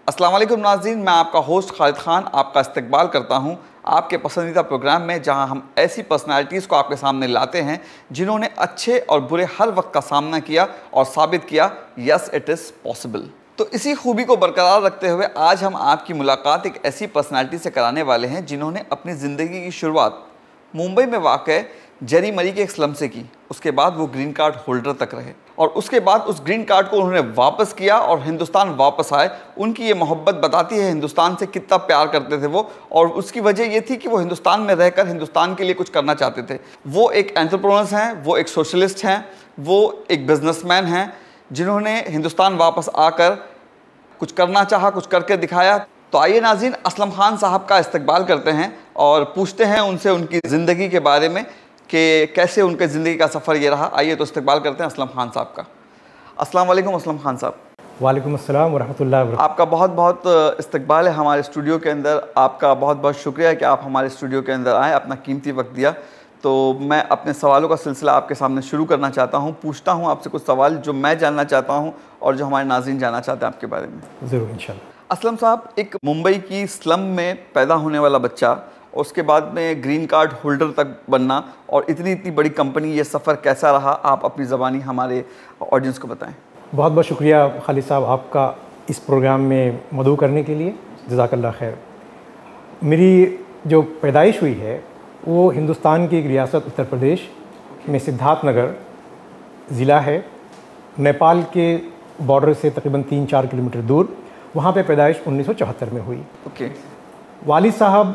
अस्सलाम वालेकुम नाज़रीन, मैं आपका होस्ट खालिद खान आपका इस्तकबाल करता हूं आपके पसंदीदा प्रोग्राम में, जहां हम ऐसी पर्सनालिटीज़ को आपके सामने लाते हैं जिन्होंने अच्छे और बुरे हर वक्त का सामना किया और साबित किया यस इट इज़ पॉसिबल। तो इसी खूबी को बरकरार रखते हुए आज हम आपकी मुलाकात एक ऐसी पर्सनालिटी से कराने वाले हैं जिन्होंने अपनी ज़िंदगी की शुरुआत मुंबई में वाक़ जेरी मरी के एक स्लम से की। उसके बाद वो ग्रीन कार्ड होल्डर तक रहे और उसके बाद उस ग्रीन कार्ड को उन्होंने वापस किया और हिंदुस्तान वापस आए। उनकी ये मोहब्बत बताती है हिंदुस्तान से कितना प्यार करते थे वो, और उसकी वजह ये थी कि वो हिंदुस्तान में रहकर हिंदुस्तान के लिए कुछ करना चाहते थे। वो एक एंटरप्रेन्योर हैं, वो एक सोशलिस्ट हैं, वो एक बिजनेसमैन हैं जिन्होंने हिंदुस्तान वापस आकर कुछ करना चाहा, कुछ करके दिखाया। तो आइए नाज़रीन, असलम खान साहब का इस्तकबाल करते हैं और पूछते हैं उनसे उनकी ज़िंदगी के बारे में कि कैसे उनके ज़िंदगी का सफ़र ये रहा। आइए तो इस्तकबाल करते हैं असलम खान साहब का। अस्सलाम वालेकुम असलम खान साहब। वालेकुम अस्सलाम वरहमतुल्लाहि वबरकातुहू। आपका बहुत बहुत इस्तकबाल है हमारे स्टूडियो के अंदर। आपका बहुत बहुत शुक्रिया कि आप हमारे स्टूडियो के अंदर आए, अपना कीमती वक्त दिया। तो मैं अपने सवालों का सिलसिला आपके सामने शुरू करना चाहता हूँ। पूछता हूँ आपसे कुछ सवाल जो मैं जानना चाहता हूँ और जो हमारे नाज़रीन जानना चाहते हैं आपके बारे में। ज़रूर इंशाल्लाह। असलम साहब, एक मुंबई की स्लम में पैदा होने वाला बच्चा, उसके बाद में ग्रीन कार्ड होल्डर तक बनना और इतनी इतनी बड़ी कंपनी, ये सफ़र कैसा रहा? आप अपनी ज़बानी हमारे ऑडियंस को बताएं। बहुत बहुत शुक्रिया खालिद साहब आपका इस प्रोग्राम में मदऊ करने के लिए, जज़ाकल्लाह खैर। मेरी जो पैदाइश हुई है वो हिंदुस्तान की एक रियासत उत्तर प्रदेश में सिद्धार्थनगर ज़िला है, नेपाल के बॉर्डर से तकरीबन 3-4 किलोमीटर दूर। वहाँ पे पैदाइश 1974 में हुई। ओके। वालिद साहब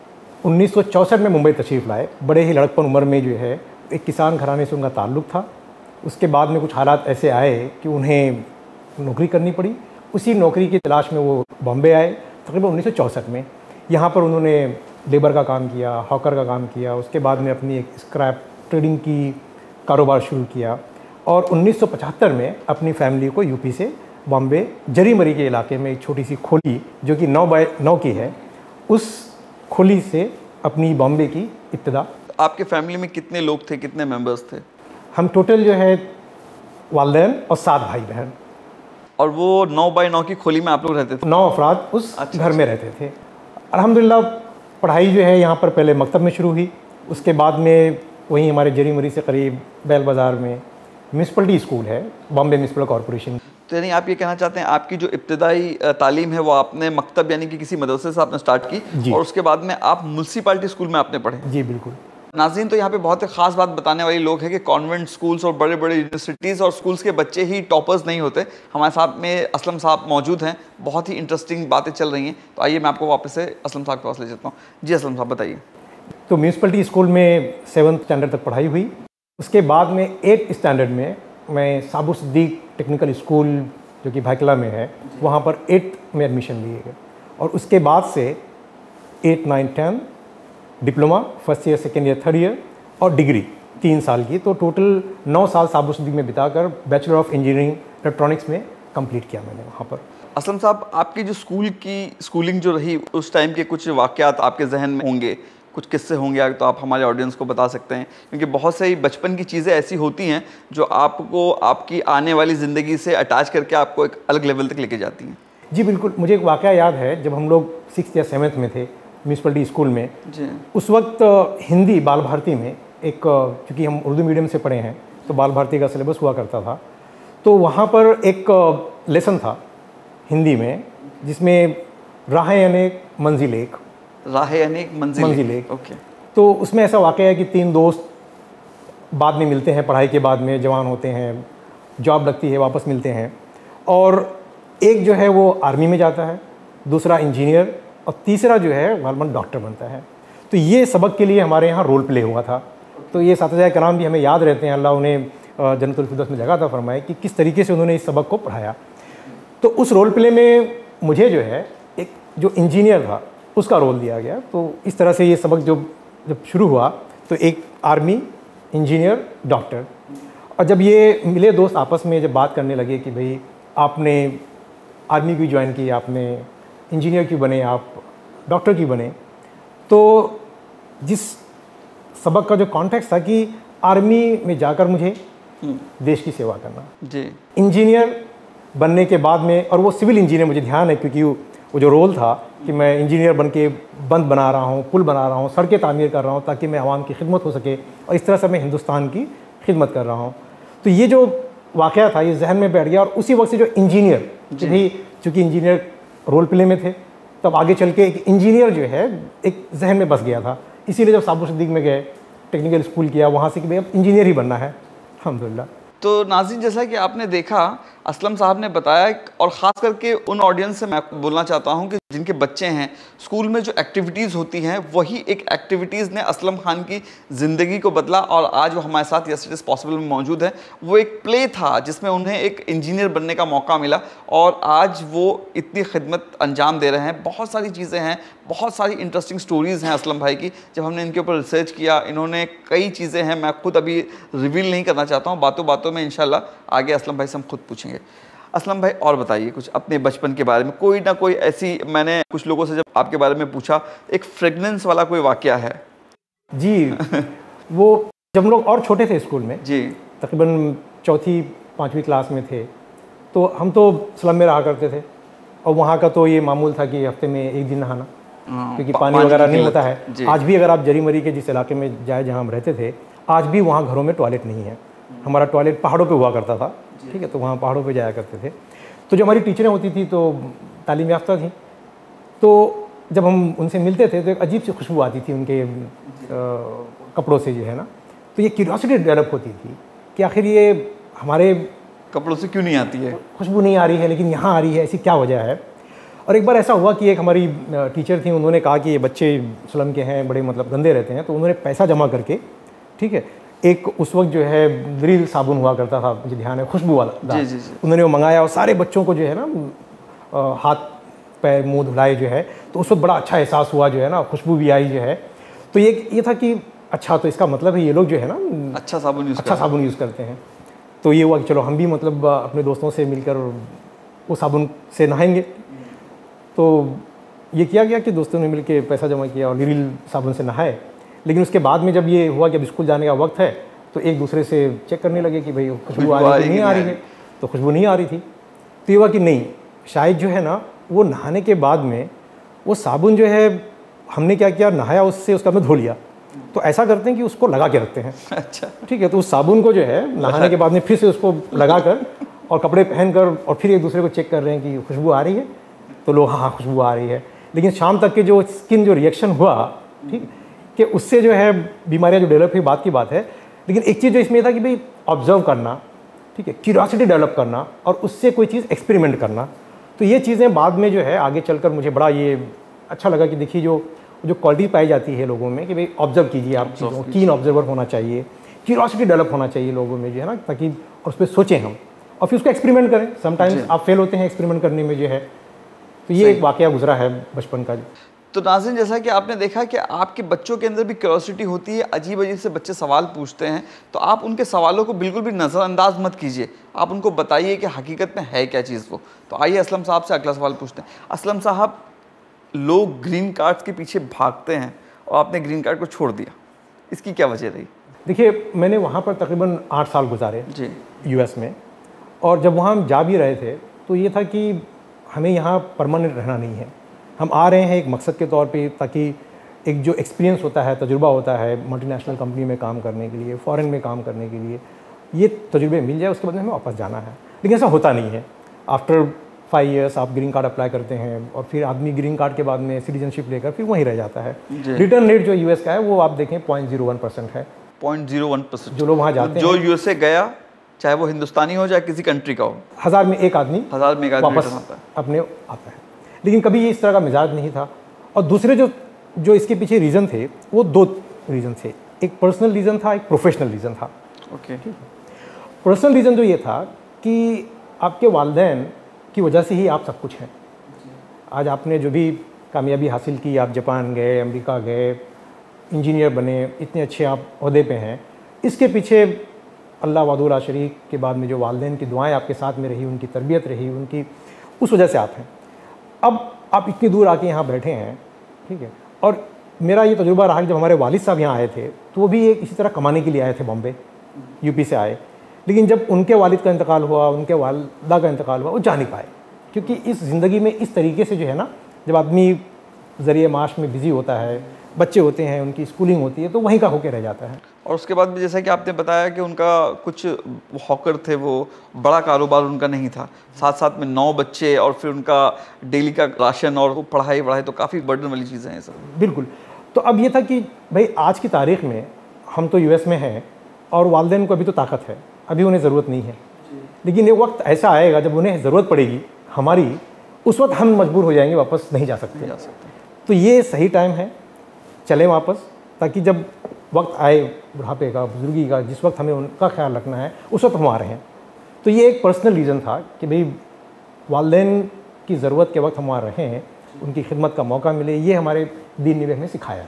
1964 में मुंबई तशरीफ़ लाए। बड़े ही लड़कपन उम्र में जो है एक किसान घराने से उनका ताल्लुक़ था। उसके बाद में कुछ हालात ऐसे आए कि उन्हें नौकरी करनी पड़ी। उसी नौकरी की तलाश में वो बॉम्बे आए तकरीबन 1964 में। यहाँ पर उन्होंने लेबर का काम किया, हॉकर का काम किया। उसके बाद में अपनी एक स्क्रैप ट्रेडिंग की कारोबार शुरू किया और 1975 में अपनी फैमिली को यूपी से बॉम्बे जरी मरी के इलाके में एक छोटी सी खोली जो कि 9 बाय 9 की है, उस खोली से अपनी बॉम्बे की इब्तिदा। आपके फैमिली में कितने लोग थे, कितने मेंबर्स थे? हम टोटल जो है वालिदैन और 7 भाई बहन। और वो 9 बाय 9 की खोली में आप लोग रहते थे? 9 अफराद उस घर में रहते थे। अल्हम्दुलिल्लाह पढ़ाई जो है यहाँ पर पहले मकतब में शुरू हुई। उसके बाद में वहीं हमारे जरी मरी से करीब बैल बाज़ार में म्यूनसिपलिटी स्कूल है, बॉम्बे म्यूनसिपल कॉरपोरेशन। तो यानी आप ये कहना चाहते हैं आपकी जो इब्तिदाई तालीम है वो आपने मकतब यानी कि किसी मदरसे से आपने स्टार्ट की और उसके बाद में आप म्यूनसिपालिटी स्कूल में आपने पढ़े? जी बिल्कुल। नाज़रीन, तो यहाँ पे बहुत ही ख़ास बात बताने वाली लोग हैं कि कॉन्वेंट स्कूल्स और बड़े बड़े यूनिवर्सिटीज़ और स्कूल्स के बच्चे ही टॉपर्स नहीं होते। हमारे साथ में असलम साहब मौजूद हैं, बहुत ही इंटरेस्टिंग बातें चल रही हैं। तो आइए मैं आपको वापस से असलम साहब के पास ले जाता हूँ। जी असलम साहब बताइए। तो म्यूनसिपलिटी स्कूल में 7th स्टैंडर्ड तक पढ़ाई हुई। उसके बाद में 8th स्टैंडर्ड में मैं साबुर सिद्दीक टेक्निकल स्कूल जो कि भाइकला में है, वहाँ पर 8th में एडमिशन लिए गए और उसके बाद से 8, 9, 10 diploma, first year, second year, third year और डिग्री 3 साल की। तो टोटल 9 साल साबुर सिद्दीक में बिताकर बैचलर ऑफ इंजीनियरिंग इलेक्ट्रॉनिक्स में कंप्लीट किया मैंने वहाँ पर। असलम साहब, आपकी जो स्कूलिंग जो रही उस टाइम के कुछ वाक़यात आपके जहन में होंगे, कुछ किस्से होंगे, तो आप हमारे ऑडियंस को बता सकते हैं, क्योंकि बहुत सारी बचपन की चीज़ें ऐसी होती हैं जो आपको आपकी आने वाली ज़िंदगी से अटैच करके आपको एक अलग लेवल तक लेके जाती हैं। जी बिल्कुल। मुझे एक वाक़या याद है, जब हम लोग 6th या 7th में थे म्यूनसिपलिटी स्कूल में जी। उस वक्त हिंदी बाल भारती में एक, क्योंकि हम उर्दू मीडियम से पढ़े हैं तो बाल भारती का सिलेबस हुआ करता था। तो वहाँ पर एक लेसन था हिंदी में जिसमें राहें अनेक मंजिल एक। राहें अनेक मंजिल एक। ओके। तो उसमें ऐसा वाक़या है कि 3 दोस्त बाद में मिलते हैं, पढ़ाई के बाद में जवान होते हैं, जॉब लगती है, वापस मिलते हैं और एक जो है वो आर्मी में जाता है, दूसरा इंजीनियर और तीसरा जो है गलबन डॉक्टर बनता है। तो ये सबक के लिए हमारे यहाँ रोल प्ले हुआ था। तो ये साथीज़ाए कराम भी हमें याद रहते हैं, अल्लाह उन्हें जन्नतुल फिरदौस में जगह अता फरमाए, कि किस तरीके से उन्होंने इस सबक को पढ़ाया। तो उस रोल प्ले में मुझे जो है एक जो इंजीनियर था उसका रोल दिया गया। तो इस तरह से ये सबक जब शुरू हुआ तो एक आर्मी, इंजीनियर, डॉक्टर, और जब ये मिले दोस्त आपस में जब बात करने लगे कि भाई आपने आर्मी क्यों ज्वाइन की, आपने इंजीनियर क्यों बने, आप डॉक्टर क्यों बने, तो जिस सबक का जो कॉन्टेक्स्ट था कि आर्मी में जाकर मुझे देश की सेवा करना, जी, इंजीनियर बनने के बाद में, और वो सिविल इंजीनियर मुझे ध्यान है, क्योंकि वो जो रोल था कि मैं इंजीनियर बन के बंद बना रहा हूँ, पुल बना रहा हूँ, सड़कें तामीर कर रहा हूँ ताकि मैं आवाम की खिदमत हो सके, और इस तरह से मैं हिंदुस्तान की खिदमत कर रहा हूँ। तो ये जो वाक़या था ये जहन में बैठ गया, और उसी वक्त से जो इंजीनियर भी, चूँकि इंजीनियर रोल प्ले में थे, तब आगे चल के एक इंजीनियर जो है एक जहन में बस गया था। इसीलिए जब साबुर सिद्दीक में गए, टेक्निकल स्कूल किया, वहाँ से कि भाई अब इंजीनियर ही बनना है, अल्हम्दुलिल्लाह। तो नाज़रीन, जैसा कि आपने देखा, असलम साहब ने बताया, और ख़ास करके उन ऑडियंस से मैं बोलना चाहता हूं कि जिनके बच्चे हैं, स्कूल में जो एक्टिविटीज़ होती हैं वही एक एक्टिविटीज़ ने असलम खान की ज़िंदगी को बदला, और आज वो हमारे साथ यस इट इज़ पॉसिबल में मौजूद है। वो एक प्ले था जिसमें उन्हें एक इंजीनियर बनने का मौका मिला, और आज वो इतनी खिदमत अंजाम दे रहे हैं। बहुत सारी चीज़ें हैं, बहुत सारी इंटरेस्टिंग स्टोरीज़ हैं असलम भाई की। जब हमने इनके ऊपर रिसर्च किया, इन्होंने कई चीज़ें हैं, मैं खुद अभी रिवील नहीं करना चाहता हूँ, बातों बातों में इंशाल्लाह आगे असलम भाई से हम खुद पूछेंगे। असलम भाई, और बताइए कुछ अपने बचपन के बारे में, कोई ना कोई ऐसी, मैंने कुछ लोगों से जब आपके बारे में पूछा, एक फ्रेगनेंस वाला कोई वाकया है? जी वो जब हम लोग और छोटे थे स्कूल में जी, तकरीबन चौथी पाँचवीं क्लास में थे, तो हम तो स्लम में रहा करते थे, और वहाँ का तो ये मामूल था कि हफ्ते में एक दिन नहाना, क्योंकि पानी वगैरह नहीं होता है। आज भी अगर आप जरी मरी के जिस इलाके में जाए जहाँ हम रहते थे, आज भी वहाँ घरों में टॉयलेट नहीं है। हमारा टॉयलेट पहाड़ों पे हुआ करता था, ठीक है, तो वहाँ पहाड़ों पे जाया करते थे। तो जो हमारी टीचरें होती थी तो तालीम याफ्ता थी, तो जब हम उनसे मिलते थे तो एक अजीब सी खुशबू आती थी उनके कपड़ों से, जो है ना, तो ये क्यूरियोसिटी डेवलप होती थी कि आखिर ये हमारे कपड़ों से क्यों नहीं आती है, खुशबू नहीं आ रही है लेकिन यहाँ आ रही है, ऐसी क्या वजह है। और एक बार ऐसा हुआ कि एक हमारी टीचर थी, उन्होंने कहा कि ये बच्चे स्लम के हैं, बड़े मतलब गंदे रहते हैं, तो उन्होंने पैसा जमा करके, ठीक है, एक उस वक्त जो है व्रिल साबुन हुआ करता था, मुझे ध्यान है, खुशबू वाला, जी। उन्होंने वो मंगाया, और सारे बच्चों को जो है ना हाथ पैर मुंह धुलाए जो है, तो उस वक्त बड़ा अच्छा एहसास हुआ, जो है ना, खुशबू भी आई जो है। तो ये था कि अच्छा, तो इसका मतलब है ये लोग जो है ना अच्छा साबुन यूज़ करते हैं। तो ये हुआ कि चलो हम भी मतलब अपने दोस्तों से मिलकर वो साबुन से नहाएंगे। तो ये किया गया कि दोस्तों ने मिलकर पैसा जमा किया और व्रिल साबुन से नहाए। लेकिन उसके बाद में जब ये हुआ कि अब स्कूल जाने का वक्त है, तो एक दूसरे से चेक करने लगे कि भाई खुशबू आ रही है कि नहीं आ रही है। तो खुशबू नहीं आ रही थी, तो ये हुआ कि नहीं, शायद जो है ना वो नहाने के बाद में वो साबुन जो है, हमने क्या किया, नहाया उससे, उसका हमने धो लिया। तो ऐसा करते हैं कि उसको लगा के रखते हैं, अच्छा, ठीक है। तो उस साबुन को जो है नहाने के बाद में फिर से उसको लगा कर और कपड़े पहन कर और फिर एक दूसरे को चेक कर रहे हैं कि खुशबू आ रही है। तो लोग हाँ खुशबू आ रही है, लेकिन शाम तक के जो स्किन जो रिएक्शन हुआ, ठीक, कि उससे जो है बीमारियां जो डेवलप हुई, बात की बात है। लेकिन एक चीज़ जो इसमें था कि भाई ऑब्जर्व करना, ठीक है, क्यूरियोसिटी डेवलप करना और उससे कोई चीज़ एक्सपेरिमेंट करना। तो ये चीज़ें बाद में जो है आगे चलकर मुझे बड़ा ये अच्छा लगा कि देखिए जो क्वालिटी पाई जाती है लोगों में कि भाई ऑब्जर्व कीजिए, आप चीज़ों, कीन ऑब्जर्वर होना चाहिए, क्यूरियोसिटी डेवलप होना चाहिए लोगों में, जो है ना, ताकि और उस पर सोचें हम और फिर उसको एक्सपेरिमेंट करें। समटाइम्स आप फेल होते हैं एक्सपेरिमेंट करने में, जो है। तो ये एक वाकया गुजरा है बचपन का। तो नाज़रीन, जैसा कि आपने देखा कि आपके बच्चों के अंदर भी क्यूरियोसिटी होती है, अजीब अजीब से बच्चे सवाल पूछते हैं, तो आप उनके सवालों को बिल्कुल भी नज़रअंदाज मत कीजिए, आप उनको बताइए कि हकीकत में है क्या चीज़ वो। तो आइए असलम साहब से अगला सवाल पूछते हैं। असलम साहब, लोग ग्रीन कार्ड्स के पीछे भागते हैं और आपने ग्रीन कार्ड को छोड़ दिया, इसकी क्या वजह रही? देखिए, मैंने वहाँ पर तकरीबन 8 साल गुजारे जी, यूएस में, और जब वहाँ हम जा भी रहे थे तो ये था कि हमें यहाँ परमानेंट रहना नहीं है, हम आ रहे हैं एक मकसद के तौर पे, ताकि एक जो एक्सपीरियंस होता है, तजुर्बा होता है मल्टीनेशनल कंपनी में काम करने के लिए, फ़ॉरेन में काम करने के लिए, ये तजुर्बे मिल जाए, उसके बाद में हमें वापस जाना है। लेकिन ऐसा होता नहीं है। आफ्टर 5 ईयर्स आप ग्रीन कार्ड अप्लाई करते हैं और फिर आदमी ग्रीन कार्ड के बाद में सिटीजनशिप लेकर फिर वहीं रह जाता है। रिटर्न रेट जो यूएस का है वो आप देखें 0.01% है। 0.01% जो लोग वहाँ जाते हैं, जो यूएसए गया, चाहे वो हिंदुस्तानी हो चाहे किसी कंट्री का हो, 1000 में एक आदमी वापस अपने आता है। लेकिन कभी ये इस तरह का मिजाज नहीं था। और दूसरे जो इसके पीछे रीज़न थे, वो 2 रीज़न थे। एक पर्सनल रीज़न था, एक प्रोफेशनल रीज़न था। ओके, पर्सनल रीज़न जो ये था कि आपके वालिदैन की वजह से ही आप सब कुछ हैं। आज आपने जो भी कामयाबी हासिल की, आप जापान गए, अमेरिका गए, इंजीनियर बने, इतने अच्छे आप ओहदे पे हैं, इसके पीछे अल्लाह वादुला शरीक के बाद में जो वालिदैन की दुआएं आपके साथ में रही, उनकी तरबियत रही, उनकी, उस वजह से आप हैं। अब आप इतनी दूर आके यहाँ बैठे हैं, ठीक है। और मेरा ये तजुर्बा रहा कि जब हमारे वालिद साहब यहाँ आए थे तो वो भी एक इसी तरह कमाने के लिए आए थे, बॉम्बे यूपी से आए। लेकिन जब उनके वालिद का इंतकाल हुआ, उनके वालिदा का इंतकाल हुआ, वो जा नहीं पाए, क्योंकि इस ज़िंदगी में इस तरीके से जो है ना, जब आदमी ज़रिए माश में बिज़ी होता है, बच्चे होते हैं, उनकी स्कूलिंग होती है, तो वहीं का होके रह जाता है। और उसके बाद भी जैसा कि आपने बताया कि उनका कुछ हॉकर थे, वो बड़ा कारोबार उनका नहीं था, साथ साथ में 9 बच्चे और फिर उनका डेली का राशन और पढ़ाई वढ़ाई, तो काफ़ी बर्डन वाली चीज़ें हैं सर। बिल्कुल। तो अब ये था कि भाई आज की तारीख में हम तो यूएस में हैं और वालिदैन को अभी तो ताकत है, अभी उन्हें ज़रूरत नहीं है, लेकिन एक वक्त ऐसा आएगा जब उन्हें ज़रूरत पड़ेगी हमारी, उस वक्त हम मजबूर हो जाएंगे, वापस नहीं जा सकते। तो ये सही टाइम है, चलें वापस, ताकि जब वक्त आए बुढ़ापे का, बुजुर्गी का, जिस वक्त हमें उनका ख्याल रखना है, उस वक्त हम आ रहे हैं। तो ये एक पर्सनल रीज़न था कि भाई वालिदैन की ज़रूरत के वक्त हम आ रहे हैं, उनकी खिदमत का मौका मिले, ये हमारे दीन ने हमें सिखाया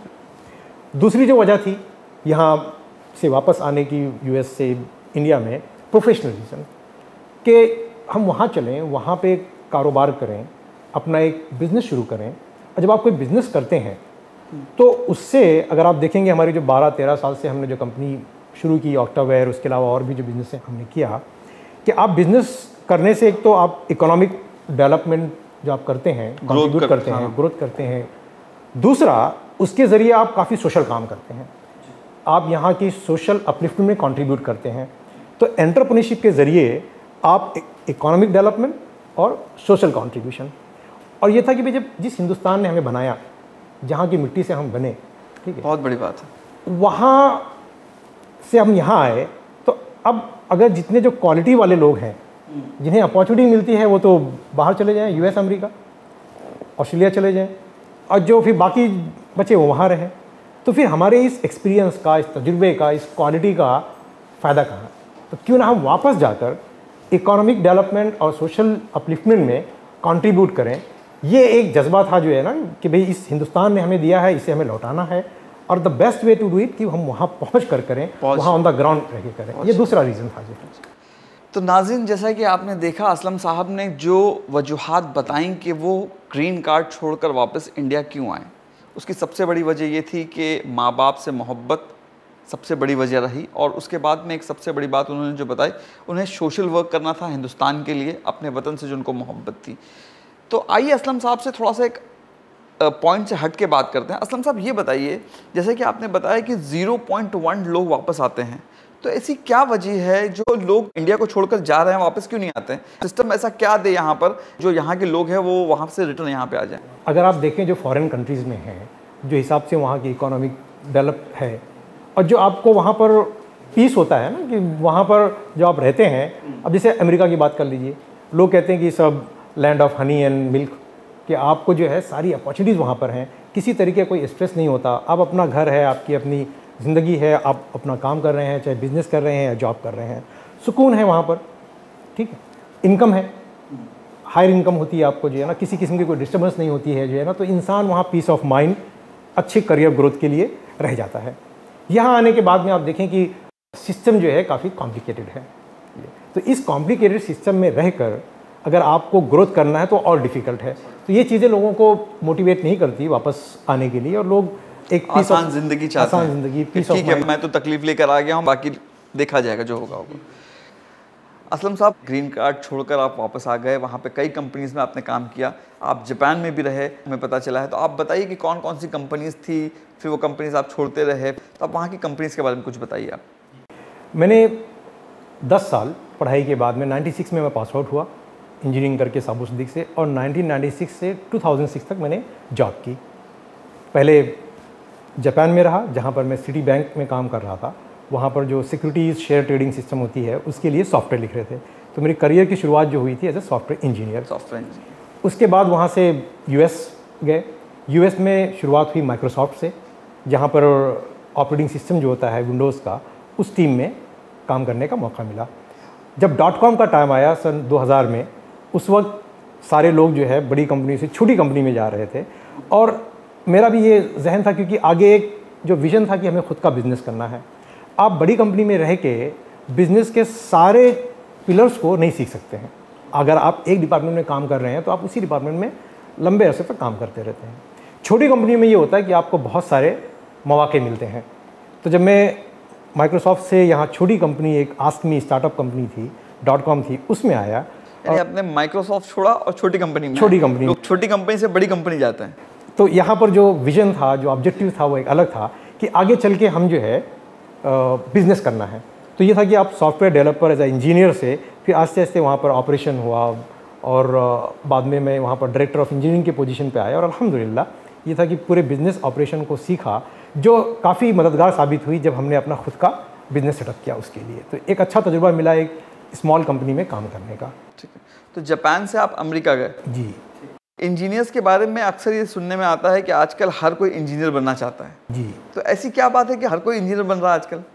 है। दूसरी जो वजह थी यहाँ से वापस आने की, यूएस से इंडिया में, प्रोफेशनल रीज़न, कि हम वहाँ चलें, वहाँ पे कारोबार करें, अपना एक बिज़नेस शुरू करें। और जब आप कोई बिज़नेस करते हैं तो उससे, अगर आप देखेंगे हमारी जो 12-13 साल से हमने जो कंपनी शुरू की, ऑक्टावेयर, उसके अलावा और भी जो बिज़नेस हमने किया, कि आप बिज़नेस करने से एक तो आप इकोनॉमिक डेवलपमेंट जो आप करते हैं, कंट्रीब्यूट करते हैं, ग्रोथ करते हैं। दूसरा, उसके ज़रिए आप काफ़ी सोशल काम करते हैं, आप यहाँ की सोशल अपलिफ्टमेंट में कंट्रीब्यूट करते हैं। तो एंटरप्रेन्योरशिप के ज़रिए आप इकोनॉमिक डेवलपमेंट और सोशल कंट्रीब्यूशन। और ये था कि भाई जब जिस हिंदुस्तान ने हमें बनाया, जहाँ की मिट्टी से हम बने, ठीक है, बहुत बड़ी बात है, वहाँ से हम यहाँ आए, तो अब अगर जितने जो क्वालिटी वाले लोग हैं, जिन्हें अपॉर्चुनिटी मिलती है, वो तो बाहर चले जाएं, यूएस, अमेरिका, ऑस्ट्रेलिया चले जाएं, और जो फिर बाकी बचे वो वहाँ रहें। तो फिर हमारे इस एक्सपीरियंस का, इस तजुर्बे का, इस क्वालिटी का फ़ायदा कहाँ? तो क्यों ना हम वापस जाकर इकोनॉमिक डेवलपमेंट और सोशल अपलिफ्टमेंट में कंट्रीब्यूट करें। ये एक जज्बा था जो है ना, कि भाई इस हिंदुस्तान ने हमें दिया है, इसे हमें लौटाना है, और the best way to do it कि हम वहाँ पहुँच कर करें, वहाँ ऑन द ग्राउंड रह के करें। ये दूसरा रीज़न था जी। तो नाज़रीन, जैसा कि आपने देखा, असलम साहब ने जो वजूहात बताई कि वो ग्रीन कार्ड छोड़कर वापस इंडिया क्यों आए, उसकी सबसे बड़ी वजह ये थी कि माँ बाप से मोहब्बत सबसे बड़ी वजह रही। और उसके बाद में एक सबसे बड़ी बात उन्होंने जो बताई, उन्हें सोशल वर्क करना था हिंदुस्तान के लिए, अपने वतन से जो उनको मोहब्बत थी। तो आइए असलम साहब से थोड़ा सा एक पॉइंट से हट के बात करते हैं। असलम साहब, ये बताइए, जैसे कि आपने बताया कि 0.1 लोग वापस आते हैं, तो ऐसी क्या वजह है जो लोग इंडिया को छोड़कर जा रहे हैं, वापस क्यों नहीं आते हैं? सिस्टम ऐसा क्या दे यहाँ पर जो यहाँ के लोग हैं वो वहाँ से रिटर्न यहाँ पे आ जाएं? अगर आप देखें जो फॉरेन कंट्रीज़ में हैं, जो हिसाब से वहाँ की इकोनॉमिक डेवलप है, और जो आपको वहाँ पर पीस होता है ना, कि वहाँ पर जो आप रहते हैं, अब जैसे अमेरिका की बात कर लीजिए, लोग कहते हैं कि सब land of honey and milk, कि आपको जो है सारी अपॉर्चुनिटीज़ वहाँ पर हैं, किसी तरीके का कोई स्ट्रेस नहीं होता, आप अपना घर है, आपकी अपनी ज़िंदगी है, आप अपना काम कर रहे हैं, चाहे बिज़नेस कर रहे हैं या जॉब कर रहे हैं, सुकून है वहाँ पर, ठीक है, इनकम है, हायर इनकम होती है आपको, जो है ना, किसी किस्म की कोई डिस्टर्बेंस नहीं होती है, जो है ना, तो इंसान वहाँ पीस ऑफ माइंड, अच्छे करियर ग्रोथ के लिए रह जाता है। यहाँ आने के बाद में आप देखें कि सिस्टम जो है काफ़ी कॉम्प्लिकेटेड है, तो इस कॉम्प्लिकेटेड सिस्टम में रहकर अगर आपको ग्रोथ करना है तो और डिफ़िकल्ट है। तो ये चीज़ें लोगों को मोटिवेट नहीं करती वापस आने के लिए, और लोग एक आसान ज़िंदगी चाहते हैं, आसान ज़िंदगी, पीस ऑफ ठीक है, मैं तो तकलीफ लेकर आ गया हूँ, बाकी देखा जाएगा, जो होगा होगा। असलम साहब, ग्रीन कार्ड छोड़कर आप वापस आ गए, वहाँ पे कई कंपनीज़ में आपने काम किया, आप जापान में भी रहे, हमें पता चला है। तो आप बताइए कि कौन कौन सी कंपनीज़ थी, फिर वो कंपनीज़ आप छोड़ते रहे, तो आप वहाँ की कंपनीज़ के बारे में कुछ बताइए आप। मैंने 10 साल पढ़ाई के बाद में 96 में मैं पास आउट हुआ इंजीनियरिंग करके साबु सिद्दीक से, और 1996 से 2006 तक मैंने जॉब की। पहले जापान में रहा, जहाँ पर मैं सिटी बैंक में काम कर रहा था, वहाँ पर जो सिक्योरिटीज़ शेयर ट्रेडिंग सिस्टम होती है उसके लिए सॉफ्टवेयर लिख रहे थे। तो मेरी करियर की शुरुआत जो हुई थी एज ए सॉफ्टवेयर इंजीनियर। उसके बाद वहाँ से यूएस गए, यूएस में शुरुआत हुई माइक्रोसॉफ्ट से, जहाँ पर ऑपरेटिंग सिस्टम जो होता है विंडोज़ का, उस टीम में काम करने का मौका मिला। जब .com का टाइम आया सन 2000 में, उस वक्त सारे लोग जो है बड़ी कंपनी से छोटी कंपनी में जा रहे थे, और मेरा भी ये जहन था, क्योंकि आगे एक जो विज़न था कि हमें खुद का बिज़नेस करना है। आप बड़ी कंपनी में रह के बिज़नेस के सारे पिलर्स को नहीं सीख सकते हैं। अगर आप एक डिपार्टमेंट में काम कर रहे हैं तो आप उसी डिपार्टमेंट में लंबे अरसे तक काम करते रहते हैं। छोटी कंपनी में ये होता है कि आपको बहुत सारे मौके मिलते हैं। तो जब मैं माइक्रोसॉफ्ट से यहाँ छोटी कंपनी एक आस्कमी स्टार्टअप कंपनी थी, .com थी, उसमें आया। यानी आपने माइक्रोसॉफ्ट छोड़ा और छोटी कंपनी में, छोटी कंपनी, लोग छोटी कंपनी से बड़ी कंपनी जाते हैं। तो यहाँ पर जो विजन था, जो ऑब्जेक्टिव था, वो एक अलग था कि आगे चल के हम जो है बिजनेस करना है। तो ये था कि आप software developer as a engineer से फिर आस्ते आस्ते वहाँ पर ऑपरेशन हुआ और बाद में मैं वहाँ पर डायरेक्टर ऑफ इंजीनियरिंग के पोजीशन पे आया और अल्हम्दुलिल्लाह ये था कि पूरे बिज़नेस ऑपरेशन को सीखा, जो काफ़ी मददगार साबित हुई जब हमने अपना खुद का बिज़नेस सेटअप किया उसके लिए। तो एक अच्छा तजुर्बा मिला एक स्मॉल कंपनी में काम करने का। ठीक है, तो जापान से आप अमेरिका गए। जी। इंजीनियर्स के बारे में अक्सर ये सुनने में आता है कि आजकल हर कोई इंजीनियर बनना चाहता है। जी। तो ऐसी क्या बात है कि हर कोई इंजीनियर बन रहा है आजकल?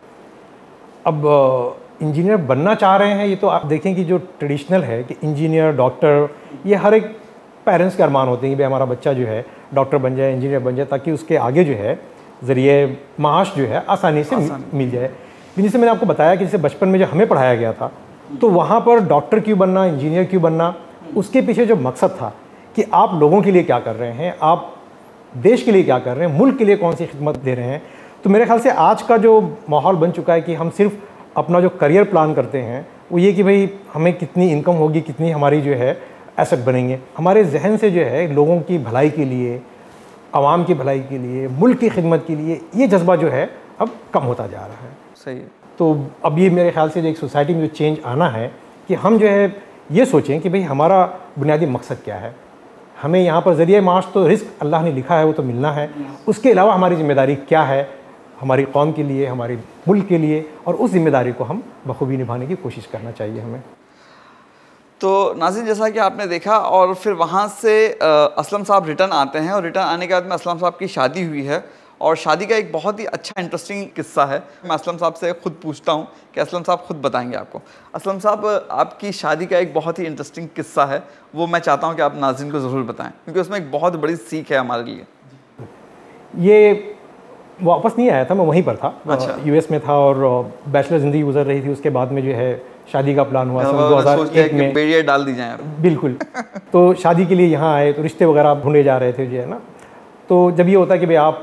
अब इंजीनियर बनना चाह रहे हैं, ये तो आप देखें कि जो ट्रेडिशनल है कि इंजीनियर, डॉक्टर, ये हर एक पेरेंट्स के अरमान होते हैं कि भाई हमारा बच्चा जो है डॉक्टर बन जाए, इंजीनियर बन जाए, ताकि उसके आगे जो है ज़रिए माश जो है आसानी से मिल जाए। लेकिन जैसे मैंने आपको बताया कि जैसे बचपन में जो हमें पढ़ाया गया था, तो वहाँ पर डॉक्टर क्यों बनना, इंजीनियर क्यों बनना, उसके पीछे जो मकसद था कि आप लोगों के लिए क्या कर रहे हैं, आप देश के लिए क्या कर रहे हैं, मुल्क के लिए कौन सी खिदमत दे रहे हैं। तो मेरे ख्याल से आज का जो माहौल बन चुका है कि हम सिर्फ अपना जो करियर प्लान करते हैं वो ये कि भाई हमें कितनी इनकम होगी, कितनी हमारी जो है एसेट बनेंगे। हमारे जहन से जो है लोगों की भलाई के लिए, आवाम की भलाई के लिए, मुल्क की खिदमत के लिए ये जज्बा जो है अब कम होता जा रहा है। सही है। तो अब ये मेरे ख्याल से जो एक सोसाइटी में जो चेंज आना है कि हम जो है ये सोचें कि भाई हमारा बुनियादी मकसद क्या है। हमें यहाँ पर ज़रिए माश तो रिस्क अल्लाह ने लिखा है, वो तो मिलना है। उसके अलावा हमारी ज़िम्मेदारी क्या है हमारी कौम के लिए, हमारे मुल्क के लिए, और उस जिम्मेदारी को हम बखूबी निभाने की कोशिश करना चाहिए हमें। तो नाज़रीन, जैसा कि आपने देखा, और फिर वहाँ से असलम साहब रिटर्न आते हैं और रिटर्न आने के बाद में असलम साहब की शादी हुई है और शादी का एक बहुत ही अच्छा इंटरेस्टिंग किस्सा है। मैं असलम साहब से खुद पूछता हूँ कि असलम साहब खुद बताएंगे आपको। असलम साहब, आपकी शादी का एक बहुत ही इंटरेस्टिंग किस्सा है, वो मैं चाहता हूँ कि आप नाज़रीन को ज़रूर बताएं, क्योंकि उसमें एक बहुत बड़ी सीख है हमारे लिए। ये वापस नहीं आया था, मैं वहीं पर था। अच्छा। यूएस में था और बैचलर ज़िंदगी गुजर रही थी। उसके बाद में जो है शादी का प्लान हुआ सन 2001 में। बेड़ियाँ डाल दी जाएँ। बिल्कुल। तो शादी के लिए यहाँ आए तो रिश्ते वगैरह ढूंढे जा रहे थे जो है ना। तो जब ये होता है कि भाई आप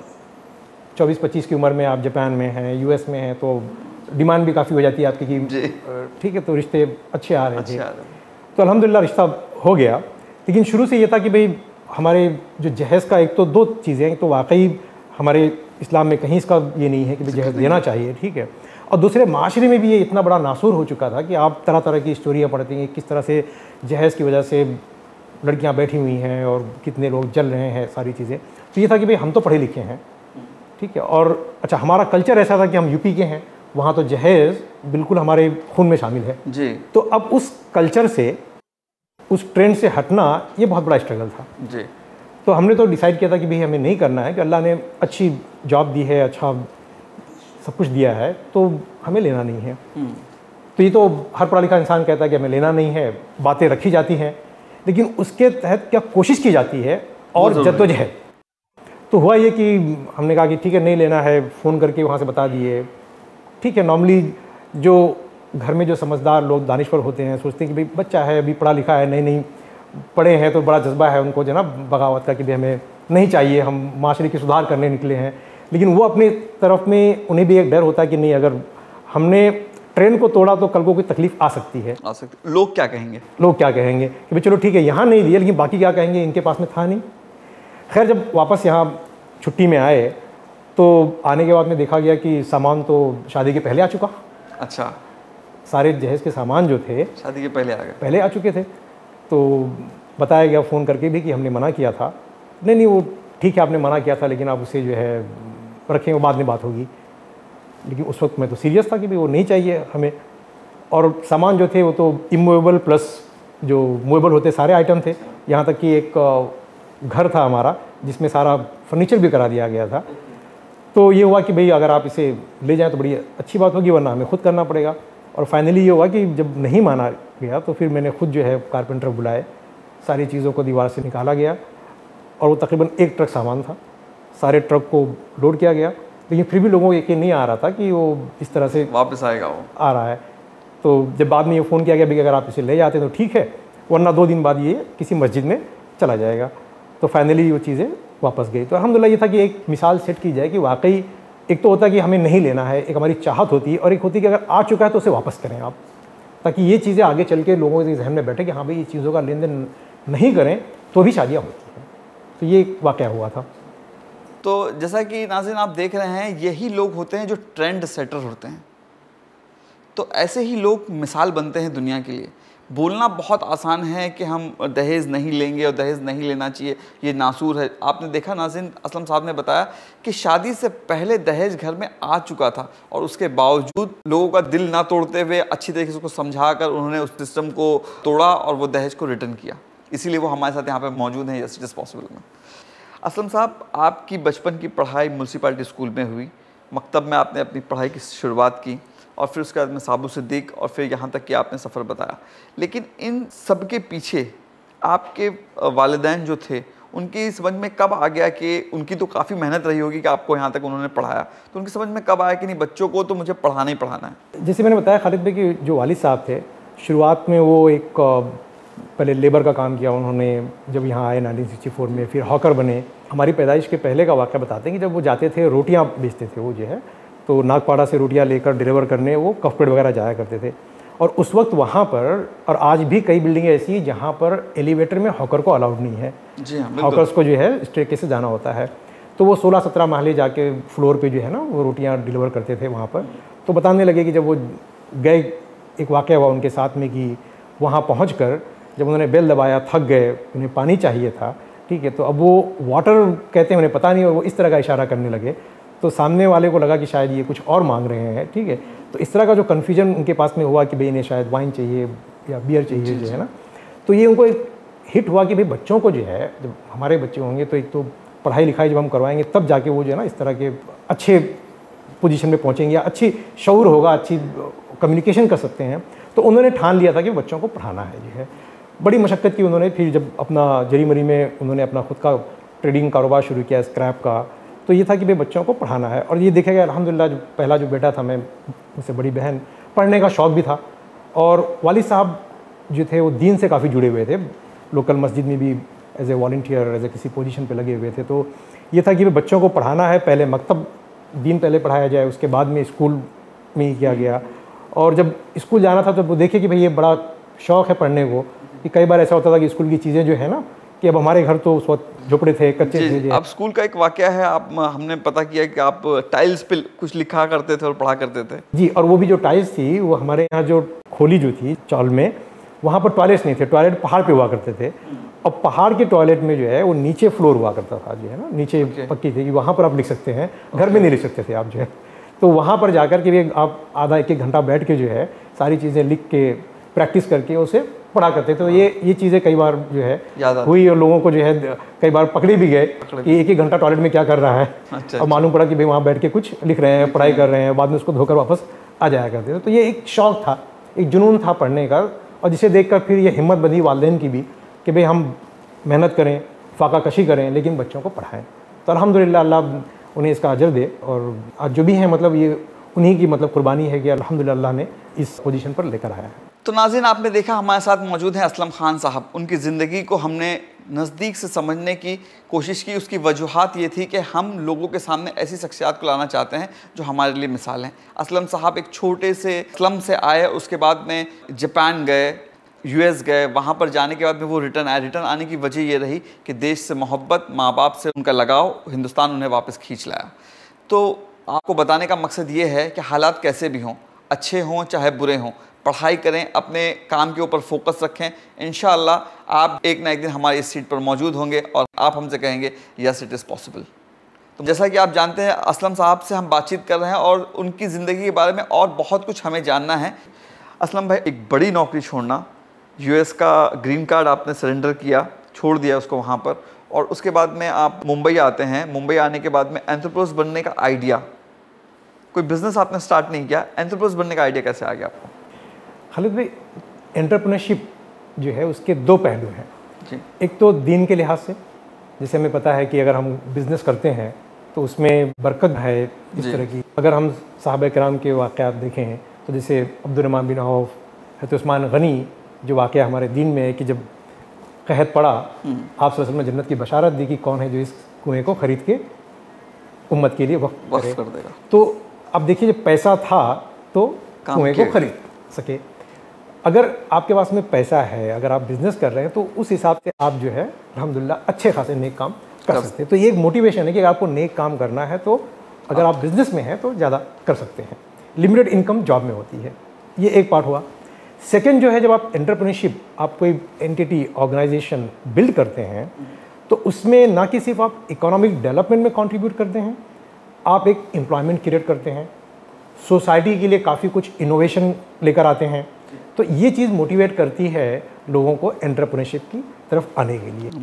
24-25 की उम्र में आप जापान में हैं, यूएस में हैं, तो डिमांड भी काफ़ी हो जाती है आपकी कि ठीक है, तो रिश्ते अच्छे आ रहे थे। तो अल्हम्दुलिल्लाह रिश्ता हो गया। लेकिन शुरू से ये था कि भाई हमारे जो जहेज़ का, एक तो दो चीज़ें हैं, तो वाकई हमारे इस्लाम में कहीं इसका ये नहीं है कि भाई जहेज़ देना चाहिए, ठीक है। और दूसरे माशरे में भी ये इतना बड़ा नासूर हो चुका था कि आप तरह तरह की स्टोरियाँ पढ़ती हैं किस तरह से जहेज़ की वजह से लड़कियां बैठी हुई हैं और कितने लोग जल रहे हैं, सारी चीज़ें। तो ये था कि भाई हम तो पढ़े लिखे हैं, ठीक है, और अच्छा हमारा कल्चर ऐसा था कि हम यूपी के हैं, वहाँ तो जहेज़ बिल्कुल हमारे खून में शामिल है जी। तो अब उस कल्चर से, उस ट्रेंड से हटना ये बहुत बड़ा स्ट्रगल था जी। तो हमने तो डिसाइड किया था कि भाई हमें नहीं करना है, कि अल्लाह ने अच्छी जॉब दी है, अच्छा सब कुछ दिया है, तो हमें लेना नहीं है। तो ये तो हर पढ़ा लिखा इंसान कहता है कि हमें लेना नहीं है, बातें रखी जाती हैं, लेकिन उसके तहत क्या कोशिश की जाती है और जद्दोजहद। तो हुआ ये कि हमने कहा कि ठीक है नहीं लेना है, फ़ोन करके वहाँ से बता दिए, ठीक है। नॉर्मली जो घर में जो समझदार लोग, दानिश्वर होते हैं, सोचते हैं कि भाई बच्चा है, अभी पढ़ा लिखा है, नहीं पढ़े हैं, तो बड़ा जज्बा है उनको जो ना बगावत का कि भाई हमें नहीं चाहिए, हम माशरे की सुधार करने निकले हैं। लेकिन वो अपनी तरफ में उन्हें भी एक डर होता है कि नहीं, अगर हमने ट्रेन को तोड़ा तो कल को कोई तकलीफ आ सकती है। लोग क्या कहेंगे, लोग क्या कहेंगे कि भाई चलो ठीक है यहाँ नहीं दिया, लेकिन बाकी क्या कहेंगे, इनके पास में था नहीं। खैर जब वापस यहाँ छुट्टी में आए तो आने के बाद में देखा गया कि सामान तो शादी के पहले आ चुका। अच्छा। सारे जहेज़ के सामान जो थे शादी के पहले आ गए, पहले आ चुके थे। तो बताया गया फ़ोन करके भी कि हमने मना किया था। नहीं वो ठीक है, आपने मना किया था, लेकिन आप उसे जो है रखें, वो बाद में बात होगी। लेकिन उस वक्त मैं तो सीरियस था कि भाई वो नहीं चाहिए हमें। और सामान जो थे वो तो इमूवेबल प्लस जो मूवेबल होते सारे आइटम थे। यहाँ तक कि एक घर था हमारा जिसमें सारा फर्नीचर भी करा दिया गया था। तो ये हुआ कि भाई अगर आप इसे ले जाएं तो बड़ी अच्छी बात होगी, वरना हमें खुद करना पड़ेगा। और फाइनली ये हुआ कि जब नहीं माना गया तो फिर मैंने खुद जो है कारपेंटर बुलाए, सारी चीज़ों को दीवार से निकाला गया और वो तकरीबन 1 ट्रक सामान था, सारे ट्रक को लोड किया गया। लेकिन फिर भी लोगों को यकीन नहीं आ रहा था कि वो इस तरह से वापस आएगा, वो आ रहा है। तो जब बाद में ये फ़ोन किया गया कि अगर आप इसे ले जाते तो ठीक है, वरना 2 दिन बाद ये किसी मस्जिद में चला जाएगा। तो फाइनली वो चीज़ें वापस गई। तो अल्हम्दुलिल्लाह ये था कि एक मिसाल सेट की जाए कि वाकई एक तो होता है कि हमें नहीं लेना है, एक हमारी चाहत होती है, और एक होती है कि अगर आ चुका है तो उसे वापस करें आप, ताकि ये चीज़ें आगे चल के लोगों के जहन में बैठे कि हाँ भाई ये चीज़ों का लेन देन नहीं करें तो भी शादियाँ होती हैं। तो ये एक वाक़या हुआ था। तो जैसा कि नाज़रीन आप देख रहे हैं, यही लोग होते हैं जो ट्रेंड सेटर होते हैं। तो ऐसे ही लोग मिसाल बनते हैं दुनिया के लिए। बोलना बहुत आसान है कि हम दहेज नहीं लेंगे और दहेज नहीं लेना चाहिए, ये नासूर है। आपने देखा नाज़रीन, असलम साहब ने बताया कि शादी से पहले दहेज घर में आ चुका था और उसके बावजूद लोगों का दिल ना तोड़ते हुए अच्छी तरीके से उसको समझा कर उन्होंने उस सिस्टम को तोड़ा और वो दहेज को रिटर्न किया। इसीलिए वो हमारे साथ यहाँ पर मौजूद हैं यस इट इज़ पॉसिबल में। असलम साहब, आपकी बचपन की पढ़ाई म्यूनसिपालिटी स्कूल में हुई, मकतब में आपने अपनी पढ़ाई की शुरुआत की और फिर उसके बाद में साबु सिद्दीक और फिर यहाँ तक कि आपने सफ़र बताया। लेकिन इन सब के पीछे आपके वालिदैन जो थे, उनकी समझ में कब आ गया कि उनकी तो काफ़ी मेहनत रही होगी कि आपको यहाँ तक उन्होंने पढ़ाया, तो उनकी समझ में कब आया कि नहीं बच्चों को तो मुझे पढ़ाना ही पढ़ाना है? जैसे मैंने बताया खालिद भाई कि जो वालिद साहब थे, शुरुआत में वो एक पहले लेबर का काम किया उन्होंने, जब यहाँ आए 1964 में, फिर हॉकर बने। हमारी पैदाइश के पहले का वाक़या बताते हैं कि जब वो जाते थे रोटियाँ बेचते थे, वो जो है तो नागपाड़ा से रोटियाँ लेकर डिलीवर करने वो कफपेड़ वगैरह जाया करते थे। और उस वक्त वहाँ पर, और आज भी कई बिल्डिंगें ऐसी हैं जहाँ पर एलिवेटर में हॉकर को अलाउड नहीं है। जी हाँ, हॉकर्स को जो है स्टेयरकेस से जाना होता है। तो वो 16-17 महले जाके फ्लोर पे जो है ना वो रोटियाँ डिलीवर करते थे वहाँ पर। तो बताने लगे कि जब वो गए, एक वाक़या हुआ उनके साथ में कि वहाँ पहुँच कर जब उन्होंने बेल दबाया, थक गए, उन्हें पानी चाहिए था, ठीक है, तो अब वो वाटर कहते हैं उन्हें पता नहीं, और वो इस तरह का इशारा करने लगे। तो सामने वाले को लगा कि शायद ये कुछ और मांग रहे हैं, ठीक है। तो इस तरह का जो कन्फ्यूजन उनके पास में हुआ कि भाई इन्हें शायद वाइन चाहिए या बियर चाहिए जो है ना। तो ये उनको एक हिट हुआ कि भाई बच्चों को जो है, जब हमारे बच्चे होंगे तो एक तो पढ़ाई लिखाई जब हम करवाएंगे तब जाके वो जो है ना इस तरह के अच्छे पोजीशन में पहुँचेंगे या अच्छी शऊर होगा, अच्छी कम्युनिकेशन कर सकते हैं। तो उन्होंने ठान लिया था कि बच्चों को पढ़ाना है जो है। बड़ी मशक्क़त की उन्होंने, फिर जब अपना जरी मरी में उन्होंने अपना खुद का ट्रेडिंग कारोबार शुरू किया स्क्रैप का, तो ये था कि भाई बच्चों को पढ़ाना है। और ये देखा गया अल्हम्दुलिल्लाह, जो पहला जो बेटा था, मैं मुझसे बड़ी बहन, पढ़ने का शौक़ भी था। और वालिद साहब जो थे वो दीन से काफ़ी जुड़े हुए थे, लोकल मस्जिद में भी as a volunteer, as a किसी पोजीशन पे लगे हुए थे। तो ये था कि भाई बच्चों को पढ़ाना है, पहले मकतब दीन पहले पढ़ाया जाए, उसके बाद में स्कूल में ही किया गया। और जब स्कूल जाना था तो वो देखे कि भाई ये बड़ा शौक़ है पढ़ने को, कि कई बार ऐसा होता था कि स्कूल की चीज़ें जो है ना, कि अब हमारे घर तो उस वक्त झोपड़े थे, कच्चे थे। अब स्कूल का एक वाक़या है, आप हमने पता किया कि आप टाइल्स पे कुछ लिखा करते थे और पढ़ा करते थे। जी, और वो भी जो टाइल्स थी वो हमारे यहाँ जो खोली जो थी चौल में, वहाँ पर टॉयलेट्स नहीं थे, टॉयलेट पहाड़ पे हुआ करते थे। और पहाड़ के टॉयलेट में जो है वो नीचे फ्लोर हुआ करता था जो है ना, नीचे पक्की थी कि वहाँ पर आप लिख सकते हैं, घर में नहीं लिख सकते थे आप जो है। तो वहाँ पर जाकर के भी आप आधा एक घंटा बैठ के जो है सारी चीज़ें लिख के प्रैक्टिस करके उसे पढ़ा करते। तो ये चीज़ें कई बार जो है हुई, और लोगों को जो है कई बार पकड़े भी गए कि एक घंटा टॉयलेट में क्या कर रहा है। और मालूम पड़ा कि भाई वहाँ बैठ के कुछ लिख रहे हैं, पढ़ाई कर रहे हैं, बाद में उसको धोकर वापस आ जाया करते थे। तो ये एक शौक़ था, एक जुनून था पढ़ने का, और जिसे देखकर फिर ये हिम्मत बंधी वालिदैन की भी कि भाई हम मेहनत करें, फाका कशी करें, लेकिन बच्चों को पढ़ाएँ। तो अल्हम्दुलिल्लाह अल्लाह उन्हें इसका अजर दे। और आज जो भी हैं, मतलब ये उन्हीं की मतलब कुर्बानी है कि अल्हम्दुलिल्लाह अल्लाह ने इस पोजीशन पर लेकर आया है। तो नाज़रीन, आपने देखा हमारे साथ मौजूद हैं असलम खान साहब। उनकी ज़िंदगी को हमने नज़दीक से समझने की कोशिश की। उसकी वजूहात ये थी कि हम लोगों के सामने ऐसी शख्सियात को लाना चाहते हैं जो हमारे लिए मिसाल हैं। असलम साहब एक छोटे से स्लम से आए, उसके बाद में जापान गए, यूएस गए, वहाँ पर जाने के बाद में वो रिटर्न आए। रिटर्न आने की वजह ये रही कि देश से मोहब्बत, माँ बाप से उनका लगाव, हिंदुस्तान उन्हें वापस खींच लाया। तो आपको बताने का मकसद ये है कि हालात कैसे भी हों, अच्छे हों चाहे बुरे हों, पढ़ाई करें, अपने काम के ऊपर फोकस रखें। इंशाअल्लाह आप एक ना एक दिन हमारी इस सीट पर मौजूद होंगे और आप हमसे कहेंगे यस इट इज़ पॉसिबल। तो जैसा कि आप जानते हैं, असलम साहब से हम बातचीत कर रहे हैं और उनकी ज़िंदगी के बारे में और बहुत कुछ हमें जानना है। असलम भाई, एक बड़ी नौकरी छोड़ना, यूएस का ग्रीन कार्ड आपने सरेंडर किया, छोड़ दिया उसको वहाँ पर, और उसके बाद में आप मुंबई आते हैं। मुंबई आने के बाद में एंटरप्रेन्योर बनने का आइडिया, कोई बिज़नेस आपने स्टार्ट नहीं किया, एंटरप्रेन्योर बनने का आइडिया कैसे आ गया आपको? खालिद भाई, एंटरप्रेन्योरशिप जो है उसके दो पहलू हैं जी। एक तो दीन के लिहाज से, जैसे हमें पता है कि अगर हम बिज़नेस करते हैं तो उसमें बरकत है इस तरह की। अगर हम साहबा किराम के वाक़यात देखें तो जैसे अब्दुर्रहमान बिन औफ, हज़रत उस्मान गनी, जो वाक़या हमारे दीन में है कि जब कहत पड़ा, आप सल्लल्लाहु अलैहि वसल्लम ने जन्नत की बशारत दी कि कौन है जो इस कुएँ को ख़रीद के उम्मत के लिए वक्फ वक्फ करे। कर देगा। तो अब देखिए, जब पैसा था तो कुएं को खरीद सके। अगर आपके पास में पैसा है, अगर आप बिजनेस कर रहे हैं, तो उस हिसाब से आप जो है अल्हम्दुलिल्लाह अच्छे खासे नेक काम कर सकते हैं। तो ये एक मोटिवेशन है कि आपको नेक काम करना है तो अगर आप बिजनेस में हैं तो ज़्यादा कर सकते हैं। लिमिटेड इनकम जॉब में होती है, ये एक पार्ट हुआ। सेकंड जो है, जब आप एंटरप्रेन्योरशिप, आप कोई एंटिटी, ऑर्गेनाइजेशन बिल्ड करते हैं, तो उसमें ना कि सिर्फ आप इकोनॉमिक डेवलपमेंट में कंट्रीब्यूट करते हैं, आप एक एम्प्लॉयमेंट क्रिएट करते हैं, सोसाइटी के लिए काफ़ी कुछ इनोवेशन लेकर आते हैं। तो ये चीज़ मोटिवेट करती है लोगों को एंटरप्रेन्योरशिप की तरफ आने के लिए।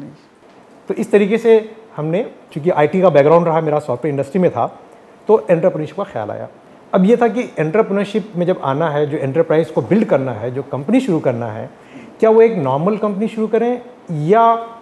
तो इस तरीके से हमने, चूँकि आईटी का बैकग्राउंड रहा मेरा, सॉफ्टवेयर इंडस्ट्री में था, तो एंटरप्रेन्योरशिप का ख्याल आया। अब ये था कि एंटरप्रेन्योरशिप में जब आना है, जो एंटरप्राइज को बिल्ड करना है, जो कंपनी शुरू करना है, क्या वो एक नॉर्मल कंपनी शुरू करें या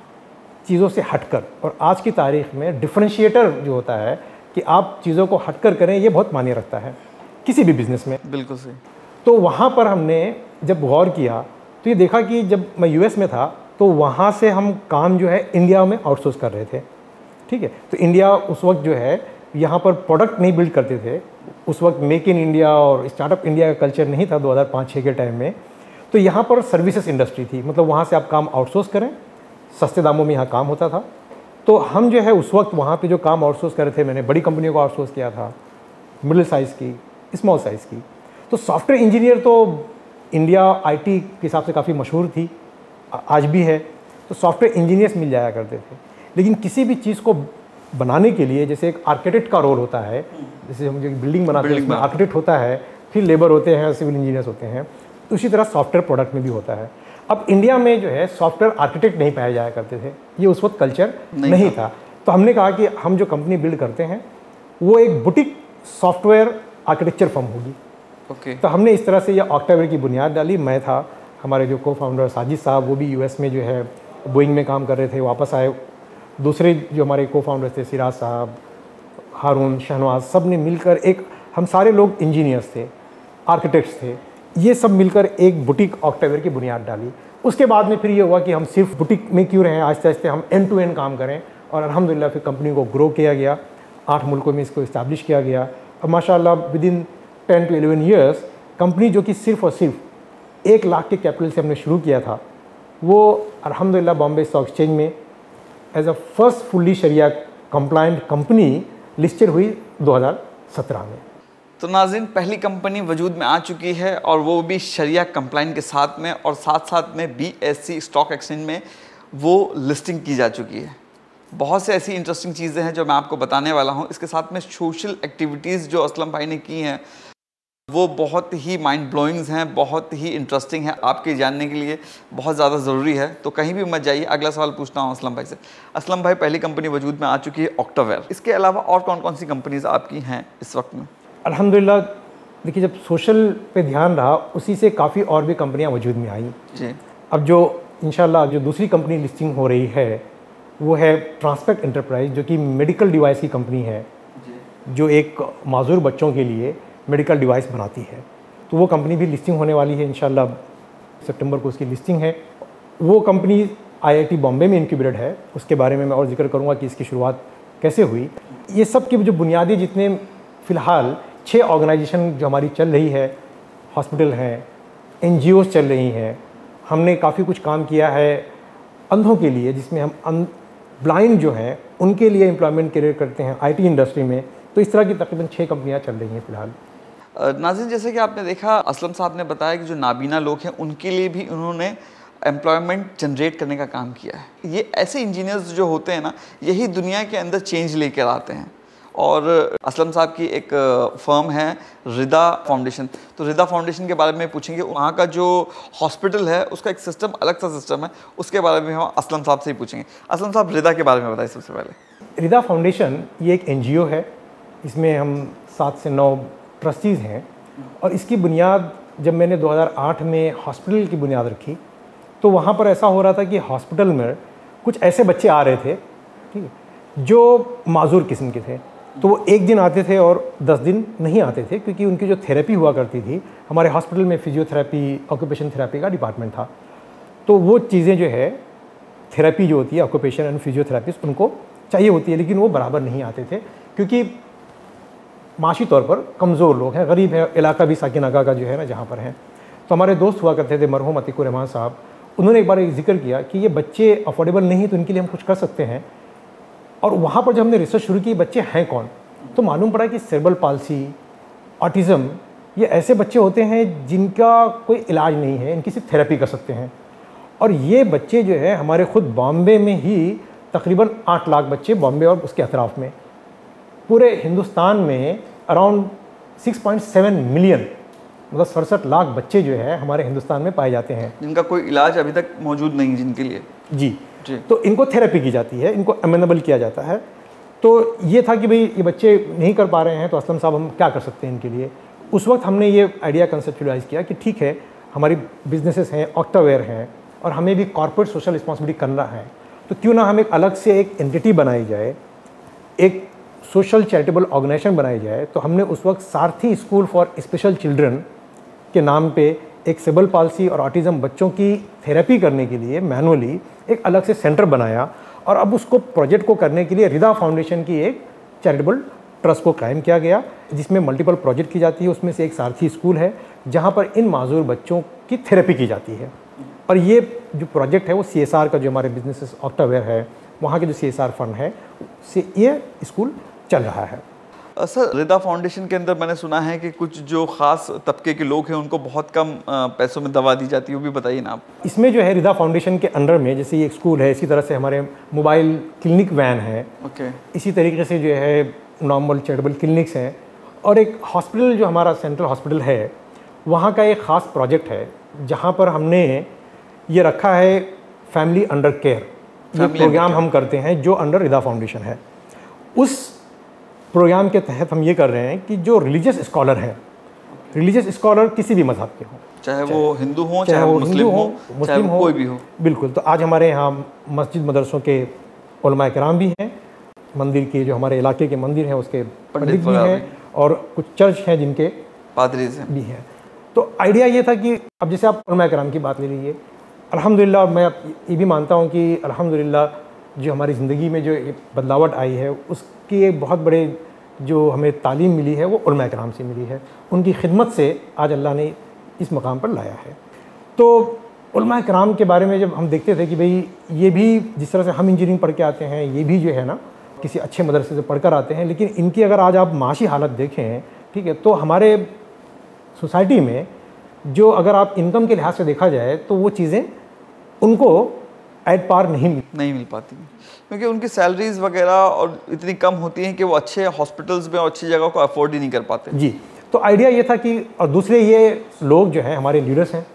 चीज़ों से हटकर। और आज की तारीख में डिफरेंशिएटर जो होता है कि आप चीज़ों को हटकर करें, ये बहुत मायने रखता है किसी भी बिजनेस में। बिल्कुल सही। तो वहाँ पर हमने जब गौर किया तो ये देखा कि जब मैं यूएस में था तो वहाँ से हम काम जो है इंडिया में आउटसोर्स कर रहे थे। ठीक है, तो इंडिया उस वक्त जो है यहाँ पर प्रोडक्ट नहीं बिल्ड करते थे। उस वक्त मेक इन इंडिया और स्टार्टअप इंडिया का कल्चर नहीं था 2005-06 के टाइम में। तो यहाँ पर सर्विसेज इंडस्ट्री थी, मतलब वहाँ से आप काम आउटसोर्स करें, सस्ते दामों में यहाँ काम होता था। तो हम जो है उस वक्त वहाँ पे जो काम आउटसोर्स कर रहे थे, मैंने बड़ी कंपनियों को आउटसोर्स किया था, मिडिल साइज़ की, स्मॉल साइज़ की। तो सॉफ्टवेयर इंजीनियर तो इंडिया आईटी के हिसाब से काफ़ी मशहूर थी, आज भी है। तो सॉफ्टवेयर इंजीनियर्स मिल जाया करते थे। लेकिन किसी भी चीज़ को बनाने के लिए, जैसे एक आर्किटेक्ट का रोल होता है, जैसे हम जो बिल्डिंग बनाते हैं उसमें आर्किटेक्ट होता है, फिर लेबर होते हैं, सिविल इंजीनियर्स होते हैं, तो उसी तरह सॉफ्टवेयर प्रोडक्ट में भी होता है। अब इंडिया में जो है सॉफ्टवेयर आर्किटेक्ट नहीं पाए जाया करते थे, ये उस वक्त कल्चर नहीं था। तो हमने कहा कि हम जो कंपनी बिल्ड करते हैं वो एक बुटीक सॉफ्टवेयर आर्किटेक्चर फर्म होगी। तो हमने इस तरह से ये ऑक्टावेयर की बुनियाद डाली। मैं था, हमारे जो को फाउंडर साजिद साहब, वो भी यूएस में जो है बोइंग में काम कर रहे थे, वापस आए। दूसरे जो हमारे को फाउंडर थे, सिराज साहब, हारून, शहनवाज, सब ने मिलकर एक, हम सारे लोग इंजीनियर्स थे, आर्किटेक्ट्स थे, ये सब मिलकर एक बुटीक ऑक्टावेयर की बुनियाद डाली। उसके बाद में फिर ये हुआ कि हम सिर्फ बुटीक में क्यों रहें, आहिस्ते आहिस्ते हम एंड टू एंड काम करें। और अल्हम्दुलिल्लाह फिर कंपनी को ग्रो किया गया, 8 मुल्कों में इसको इस्टेब्लिश किया गया। अब माशाल्लाह विद इन 10 to 11 ईयर्स कंपनी जो कि सिर्फ और सिर्फ 1 लाख के कैपिटल से हमने शुरू किया था, वो अल्हम्दुलिल्लाह बॉम्बे स्टॉक एक्सचेंज में एज अ फर्स्ट फुल्ली शरिया कंप्लायंट कंपनी लिस्टेड हुई 2017 में। तो नाज़रीन, पहली कंपनी वजूद में आ चुकी है और वो भी शरिया कंप्लाइंट के साथ में, और साथ साथ में BSE स्टॉक एक्सचेंज में वो लिस्टिंग की जा चुकी है। बहुत से ऐसी इंटरेस्टिंग चीज़ें हैं जो मैं आपको बताने वाला हूँ। इसके साथ में सोशल एक्टिविटीज़ जो असलम भाई ने की हैं वो बहुत ही माइंड ब्लोइंग्स हैं, बहुत ही इंटरेस्टिंग है, आपके जानने के लिए बहुत ज़्यादा ज़रूरी है। तो कहीं भी मत जाइए। अगला सवाल पूछता हूँ असलम भाई से। असलम भाई, पहली कंपनी वजूद में आ चुकी है ऑक्टावेयर, इसके अलावा और कौन कौन सी कंपनीज़ आपकी हैं इस वक्त में? अल्हम्दुलिल्लाह देखिए, जब सोशल पे ध्यान रहा उसी से काफ़ी और भी कंपनियां वजूद में आई जी। अब जो इंशाल्लाह जो दूसरी कंपनी लिस्टिंग हो रही है वो है ट्रांसपेक्ट एंटरप्राइज, जो कि मेडिकल डिवाइस की कंपनी है, जो एक माजूर बच्चों के लिए मेडिकल डिवाइस बनाती है। तो वो कंपनी भी लिस्टिंग होने वाली है इंशाल्लाह, सितंबर को उसकी लिस्टिंग है। वो कंपनी IIT बॉम्बे में इंक्यूबेटेड है, उसके बारे में मैं और जिक्र करूँगा कि इसकी शुरुआत कैसे हुई। ये सब की जो बुनियादी जितने फ़िलहाल 6 ऑर्गेनाइजेशन जो हमारी चल रही है, हॉस्पिटल हैं, NGOs चल रही हैं। हमने काफ़ी कुछ काम किया है अंधों के लिए, जिसमें हम ब्लाइंड जो हैं उनके लिए एम्प्लॉयमेंट क्रिएट करते हैं IT इंडस्ट्री में। तो इस तरह की तकरीबन 6 कंपनियां चल रही हैं फ़िलहाल। नाज़रीन, जैसे कि आपने देखा, असलम साहब ने बताया कि जो नाबीना लोग हैं उनके लिए भी उन्होंने एम्प्लॉयमेंट जनरेट करने का काम किया है। ये ऐसे इंजीनियर्स जो होते हैं ना, यही दुनिया के अंदर चेंज लेकर आते हैं। और असलम साहब की एक फ़र्म है रिदा फाउंडेशन। तो रिदा फाउंडेशन के बारे में पूछेंगे। वहाँ का जो हॉस्पिटल है उसका एक सिस्टम, अलग सा सिस्टम है, उसके बारे में हम असलम साहब से ही पूछेंगे। असलम साहब, रिदा के बारे में बताइए सबसे पहले। रिदा फाउंडेशन ये एक NGO है, इसमें हम 7 से 9 ट्रस्टीज़ हैं। और इसकी बुनियाद जब मैंने 2008 में हॉस्पिटल की बुनियाद रखी तो वहाँ पर ऐसा हो रहा था कि हॉस्पिटल में कुछ ऐसे बच्चे आ रहे थे, ठीक है, जो माजूर किस्म के थे। तो वो एक दिन आते थे और 10 दिन नहीं आते थे, क्योंकि उनकी जो थेरेपी हुआ करती थी, हमारे हॉस्पिटल में फिजियोथेरेपी, ऑक्यूपेशन थेरेपी का डिपार्टमेंट था। तो वो चीज़ें जो है, थेरेपी जो होती है, ऑक्यूपेशन एंड फिजियोथेरेपिस्ट, उनको चाहिए होती है, लेकिन वो बराबर नहीं आते थे क्योंकि माशी तौर पर कमज़ोर लोग हैं, गरीब है, इलाका भी साकिनागा का जो है ना जहाँ पर है। तो हमारे दोस्त हुआ करते थे मरहूम अतीकुर रहमान साहब, उन्होंने एक बार एक जिक्र किया कि ये बच्चे अफोर्डेबल नहीं तो इनके लिए हम कुछ कर सकते हैं। और वहाँ पर जब हमने रिसर्च शुरू की बच्चे हैं कौन, तो मालूम पड़ा कि सेरेब्रल पाल्सी, ऑटिज़म, ये ऐसे बच्चे होते हैं जिनका कोई इलाज नहीं है, इनकी सिर्फ थेरेपी कर सकते हैं। और ये बच्चे जो है हमारे ख़ुद बॉम्बे में ही तकरीबन 8 लाख बच्चे, बॉम्बे और उसके अतराफ़ में, पूरे हिंदुस्तान में अराउंड 6.7 मिलियन, मतलब 67 लाख बच्चे जो है हमारे हिंदुस्तान में पाए जाते हैं जिनका कोई इलाज अभी तक मौजूद नहीं है जिनके लिए। जी तो इनको थेरेपी की जाती है, इनको अमेनेबल किया जाता है। तो ये था कि भाई ये बच्चे नहीं कर पा रहे हैं तो असलम साहब हम क्या कर सकते हैं इनके लिए। उस वक्त हमने ये आइडिया कंसेप्चुलाइज किया कि ठीक है, हमारी बिजनेसेस हैं, ऑक्टावेयर हैं, और हमें भी कॉर्पोरेट सोशल रिस्पॉन्सिबिलिटी करना है, तो क्यों ना हम एक अलग से एक एंटिटी बनाई जाए, एक सोशल चैरिटेबल ऑर्गेनाइजेशन बनाई जाए। तो हमने उस वक्त सारथी स्कूल फॉर स्पेशल चिल्ड्रन के नाम पे एक सेरेब्रल पाल्सी और ऑटिज़म बच्चों की थेरेपी करने के लिए मैनुअली एक अलग से सेंटर बनाया, और अब उसको प्रोजेक्ट को करने के लिए रिदा फाउंडेशन की एक चैरिटेबल ट्रस्ट को कायम किया गया, जिसमें मल्टीपल प्रोजेक्ट की जाती है। उसमें से एक सारथी स्कूल है जहाँ पर इन माजूर बच्चों की थेरेपी की जाती है। और ये जो प्रोजेक्ट है वो CSR का, जो हमारे बिजनेस ऑक्टावेयर है वहाँ के जो CSR फंड है से ये स्कूल चल रहा है। सर, रिदा फाउंडेशन के अंदर मैंने सुना है कि कुछ जो ख़ास तबके के लोग हैं उनको बहुत कम पैसों में दवा दी जाती है, वो भी बताइए ना आप। इसमें जो है रिदा फाउंडेशन के अंडर में जैसे ये एक स्कूल है, इसी तरह से हमारे मोबाइल क्लिनिक वैन है, इसी तरीके से जो है नॉर्मल चैरिटेबल क्लिनिक्स हैं, और एक हॉस्पिटल जो हमारा सेंट्रल हॉस्पिटल है वहाँ का एक ख़ास प्रोजेक्ट है जहाँ पर हमने ये रखा है फैमिली अंडर केयर। ये प्रोग्राम हम करते हैं जो अंडर रिदा फाउंडेशन है। उस प्रोग्राम के तहत हम ये कर रहे हैं कि जो रिलीजियस स्कॉलर हैं, रिलीजियस स्कॉलर किसी भी मज़हब के हों, चाहे वो हिंदू हों, चाहे वो मुस्लिम हो, कोई भी हो, बिल्कुल। तो आज हमारे यहाँ मस्जिद मदरसों के उलमा किराम भी हैं, मंदिर के जो हमारे इलाके के मंदिर हैं उसके पंडित भी हैं, और कुछ चर्च हैं जिनके पादरी भी हैं। तो आइडिया ये था कि अब जैसे आप उलमा किराम की बात ले लीजिए, अल्हम्दुलिल्लाह मैं ये भी मानता हूँ कि अल्हम्दुलिल्लाह जो हमारी ज़िंदगी में जो बदलावट आई है उसकी एक बहुत बड़े जो हमें तालीम मिली है वो उलमा किराम से मिली है। उनकी खिदमत से आज अल्लाह ने इस मकाम पर लाया है। तो उलमा किराम के बारे में जब हम देखते थे कि भाई ये भी जिस तरह से हम इंजीनियरिंग पढ़ के आते हैं, ये भी जो है ना किसी अच्छे मदरसे से पढ़कर आते हैं, लेकिन इनकी अगर आज आप माशी हालत देखें, ठीक है, तो हमारे सोसाइटी में जो अगर आप इनकम के लिहाज से देखा जाए तो वो चीज़ें उनको एट पार नहीं मिल पाती, क्योंकि उनकी सैलरीज वगैरह और इतनी कम होती हैं कि वो अच्छे हॉस्पिटल्स में और अच्छी जगह को अफोर्ड ही नहीं कर पाते। जी, तो आइडिया ये था कि, और दूसरे ये लोग जो हैं हमारे लीडर्स हैं,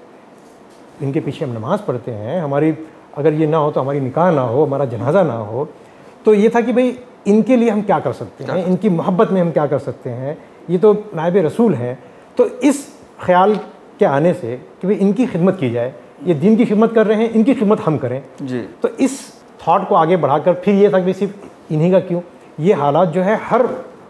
इनके पीछे हम नमाज़ पढ़ते हैं, हमारी अगर ये ना हो तो हमारी निकाह ना हो, हमारा जनाजा ना हो, तो ये था कि भाई इनके लिए हम क्या कर सकते हैं, इनकी मोहब्बत में हम क्या कर सकते हैं, ये तो नायब रसूल हैं। तो इस ख्याल के आने से कि भाई इनकी खिदमत की जाए, ये दीन की खिदमत कर रहे हैं, इनकी खिदमत हम करें जी। तो इस थॉट को आगे बढ़ाकर फिर ये था कि सिर्फ इन्हीं का क्यों, ये हालात जो है हर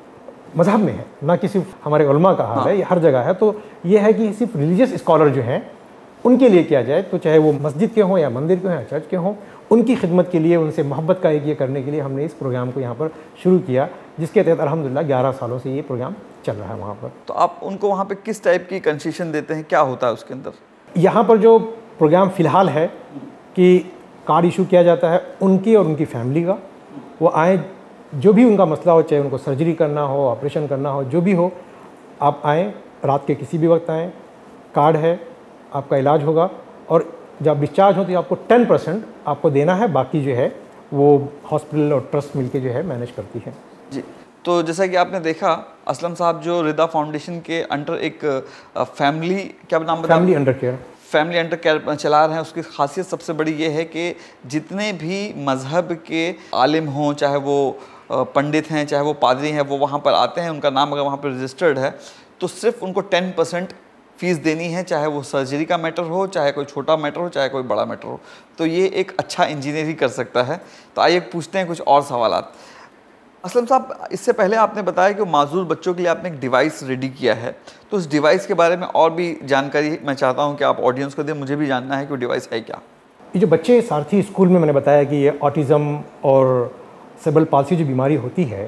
मज़हब में है, ना कि सिर्फ हमारे उलमा का हाल है, ये हर जगह है। तो ये है कि सिर्फ रिलीजियस स्कॉलर जो हैं उनके लिए किया जाए, तो चाहे वो मस्जिद के हों या मंदिर के हों या चर्च के हों, उनकी खिदमत के लिए, उनसे मोहब्बत का एक ये करने के लिए हमने इस प्रोग्राम को यहाँ पर शुरू किया, जिसके तहत अल्हम्दुलिल्लाह 11 सालों से ये प्रोग्राम चल रहा है वहाँ पर। तो आप उनको वहाँ पर किस टाइप की कंसेशन देते हैं, क्या होता है उसके अंदर? यहाँ पर जो प्रोग्राम फ़िलहाल है कि कार्ड इशू किया जाता है उनकी और उनकी फैमिली का, वो आएँ, जो भी उनका मसला हो, चाहे उनको सर्जरी करना हो, ऑपरेशन करना हो, जो भी हो, आप आएँ, रात के किसी भी वक्त आएँ, कार्ड है, आपका इलाज होगा, और जब डिस्चार्ज हो तो आपको 10% आपको देना है, बाकी जो है वो हॉस्पिटल और ट्रस्ट मिलके जो है मैनेज करती है जी। तो जैसा कि आपने देखा, असलम साहब जो रिदा फाउंडेशन के अंडर एक फैमिली, क्या नाम बताया, फैमिली अंडर केयर चला रहे हैं, उसकी खासियत सबसे बड़ी ये है कि जितने भी मज़हब के आलिम हों, चाहे वो पंडित हैं, चाहे वो पादरी हैं, वो वहाँ पर आते हैं, उनका नाम अगर वहाँ पर रजिस्टर्ड है तो सिर्फ उनको 10% फ़ीस देनी है, चाहे वो सर्जरी का मैटर हो, चाहे कोई छोटा मैटर हो, चाहे कोई बड़ा मैटर हो। तो ये एक अच्छा इंजीनियर ही कर सकता है। तो आइए पूछते हैं कुछ और सवालात। असलम साहब, इससे पहले आपने बताया कि माजूर बच्चों के लिए आपने एक डिवाइस रेडी किया है, तो उस डिवाइस के बारे में और भी जानकारी मैं चाहता हूं कि आप ऑडियंस को दें, मुझे भी जानना है कि वो डिवाइस है क्या। ये जो बच्चे सारथी स्कूल में मैंने बताया कि ये ऑटिज़म और सेरेब्रल पाल्सी जो बीमारी होती है,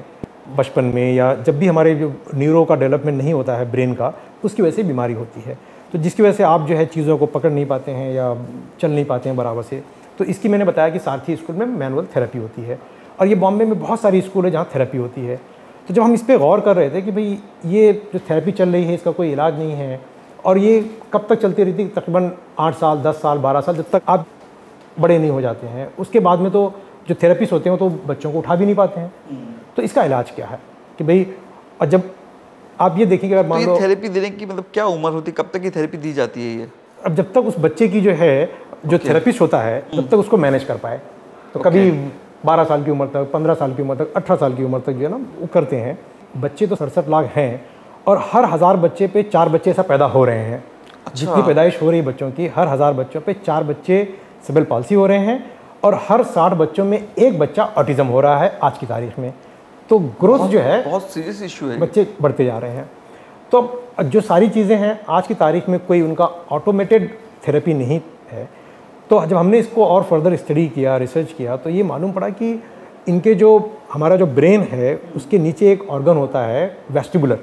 बचपन में या जब भी हमारे जो न्यूरो का डेवलपमेंट नहीं होता है ब्रेन का, उसकी वजह से बीमारी होती है, तो जिसकी वजह से आप जो है चीज़ों को पकड़ नहीं पाते हैं या चल नहीं पाते हैं बराबर से। तो इसकी मैंने बताया कि सारथी स्कूल में मैनुअल थेरेपी होती है, और ये बॉम्बे में बहुत सारी स्कूल है जहाँ थेरेपी होती है। तो जब हम इस पर गौर कर रहे थे कि भाई ये जो थेरेपी चल रही है इसका कोई इलाज नहीं है, और ये कब तक चलती रहती है, तकरीबन 8 साल 10 साल 12 साल, जब तक आप बड़े नहीं हो जाते हैं। उसके बाद में तो जो थेरेपिस्ट होते हैं तो बच्चों को उठा भी नहीं पाते हैं। तो इसका इलाज क्या है कि भाई, और जब आप ये देखेंगे अगर मान लो थेरेपी देने की मतलब क्या उम्र होती है, कब तक ये थेरेपी दी जाती है ये? अब जब तक उस बच्चे की जो है जो थेरेपिस्ट होता है तब तक उसको मैनेज कर पाए, तो कभी 12 साल की उम्र तक, 15 साल की उम्र तक, 18 साल की उम्र तक जो है ना वो करते हैं। बच्चे तो 67 लाख हैं, और हर 1000 बच्चे पे 4 बच्चे ऐसा पैदा हो रहे हैं। जितनी पैदाइश हो रही है बच्चों की, हर 1000 बच्चों पे 4 बच्चे सेरेब्रल पाल्सी हो रहे हैं, और हर 60 बच्चों में 1 बच्चा ऑटिज्म हो रहा है आज की तारीख में। तो ग्रोथ जो है बहुत सीरियस इशू है, बच्चे बढ़ते जा रहे हैं। तो अब जो सारी चीज़ें हैं आज की तारीख में कोई उनका ऑटोमेटेड थेरेपी नहीं है। तो जब हमने इसको और फर्दर स्टडी किया, रिसर्च किया, तो ये मालूम पड़ा कि इनके जो हमारा जो ब्रेन है उसके नीचे एक ऑर्गन होता है वेस्टिबुलर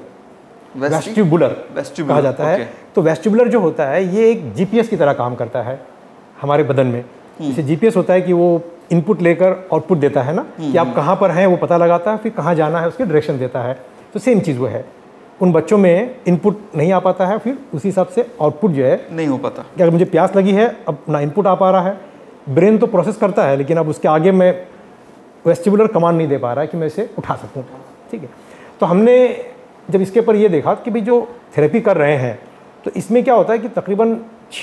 कहा जाता है। तो वेस्टिबुलर जो होता है ये एक जीपीएस की तरह काम करता है हमारे बदन में। जैसे जीपीएस होता है कि वो इनपुट लेकर आउटपुट देता है ना, कि आप कहाँ पर हैं वो पता लगाता है, फिर कहाँ जाना है उसकी डायरेक्शन देता है। तो सेम चीज़ वो है, उन बच्चों में इनपुट नहीं आ पाता है, फिर उसी हिसाब से आउटपुट जो है नहीं हो पाता कि अगर मुझे प्यास लगी है, अब ना इनपुट आ पा रहा है, ब्रेन तो प्रोसेस करता है लेकिन अब उसके आगे मैं वेस्टिबुलर कमांड नहीं दे पा रहा है कि मैं इसे उठा सकूँ। ठीक है, तो हमने जब इसके ऊपर ये देखा कि भाई जो थेरेपी कर रहे हैं तो इसमें क्या होता है कि तकरीबन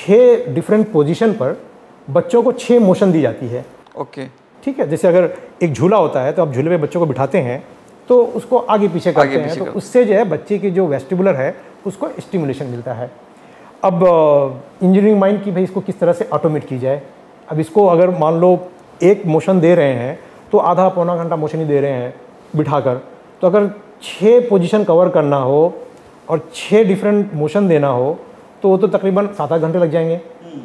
6 डिफरेंट पोजीशन पर बच्चों को 6 मोशन दी जाती है। ओके, ठीक है, जैसे अगर एक झूला होता है तो आप झूले पे बच्चों को बिठाते हैं तो उसको आगे पीछे करते हैं, तो उससे जो है बच्चे की जो वेस्टिबुलर है उसको स्टिमुलेशन मिलता है। अब इंजीनियरिंग माइंड की भाई इसको किस तरह से ऑटोमेट की जाए। अब इसको अगर मान लो एक मोशन दे रहे हैं तो आधा पौना घंटा मोशन ही दे रहे हैं बिठाकर, तो अगर 6 पोजीशन कवर करना हो और 6 डिफरेंट मोशन देना हो तो वो तो तकरीबन 7-8 घंटे लग जाएंगे।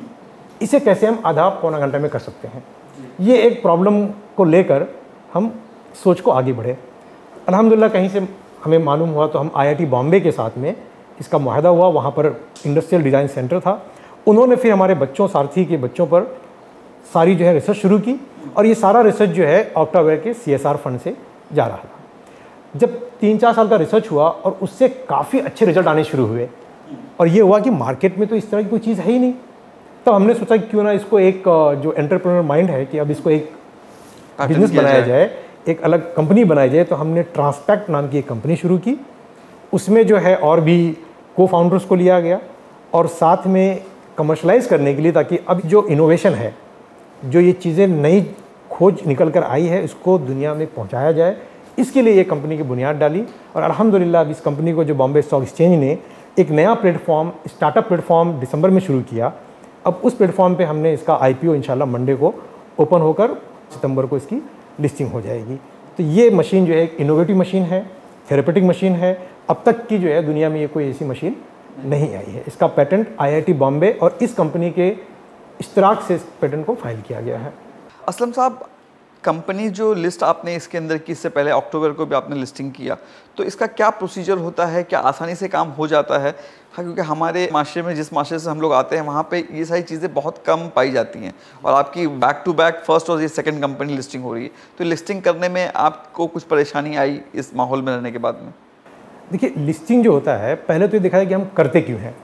इसे कैसे हम आधा पौना घंटे में कर सकते हैं, ये एक प्रॉब्लम को लेकर हम सोच को आगे बढ़े। अल्हम्दुलिल्लाह कहीं से हमें मालूम हुआ तो हम आईआईटी बॉम्बे के साथ में इसका मुआहदा हुआ, वहाँ पर इंडस्ट्रियल डिज़ाइन सेंटर था। उन्होंने फिर हमारे बच्चों, सारथी के बच्चों पर सारी जो है रिसर्च शुरू की, और ये सारा रिसर्च जो है ऑक्टावेयर के CSR फंड से जा रहा था। जब 3-4 साल का रिसर्च हुआ और उससे काफ़ी अच्छे रिजल्ट आने शुरू हुए, और ये हुआ कि मार्केट में तो इस तरह की कोई चीज़ है ही नहीं। तब हमने सोचा कि क्यों ना इसको एक जो एंटरप्रेन्योर माइंड है कि अब इसको एक बिजनेस बनाया जाए, एक अलग कंपनी बनाई जाए। तो हमने ट्रांसपेक्ट नाम की एक कंपनी शुरू की, उसमें जो है और भी को फाउंडर्स को लिया गया, और साथ में कमर्शलाइज करने के लिए, ताकि अब जो इनोवेशन है, जो ये चीज़ें नई खोज निकल कर आई है, इसको दुनिया में पहुंचाया जाए। इसके लिए ये कंपनी की बुनियाद डाली, और अल्हम्दुलिल्लाह अब इस कंपनी को जो बॉम्बे स्टॉक एक्सचेंज ने एक नया प्लेटफॉर्म, स्टार्टअप प्लेटफॉर्म दिसंबर में शुरू किया। अब उस प्लेटफॉर्म पे हमने इसका IPO इंशाल्लाह मंडे को ओपन होकर सितंबर को इसकी लिस्टिंग हो जाएगी। तो ये मशीन जो है एक इनोवेटिव मशीन है, थेरेपेटिक मशीन है। अब तक की जो है दुनिया में ये कोई ऐसी मशीन नहीं आई है। इसका पेटेंट IIT बॉम्बे और इस कंपनी के इश्तराक से इस पेटेंट को फाइल किया गया है। असलम साहब, कंपनी जो लिस्ट आपने इसके अंदर की, इससे पहले अक्टूबर को भी आपने लिस्टिंग किया, तो इसका क्या प्रोसीजर होता है, क्या आसानी से काम हो जाता है? हाँ, क्योंकि हमारे माशरे में, जिस माशरे से हम लोग आते हैं, वहाँ पे ये सारी चीज़ें बहुत कम पाई जाती हैं, और आपकी बैक टू बैक फर्स्ट और ये सेकंड कंपनी लिस्टिंग हो रही है, तो लिस्टिंग करने में आपको कुछ परेशानी आई इस माहौल में रहने के बाद में? देखिए, लिस्टिंग जो होता है, पहले तो ये देखा है कि हम करते क्यों हैं।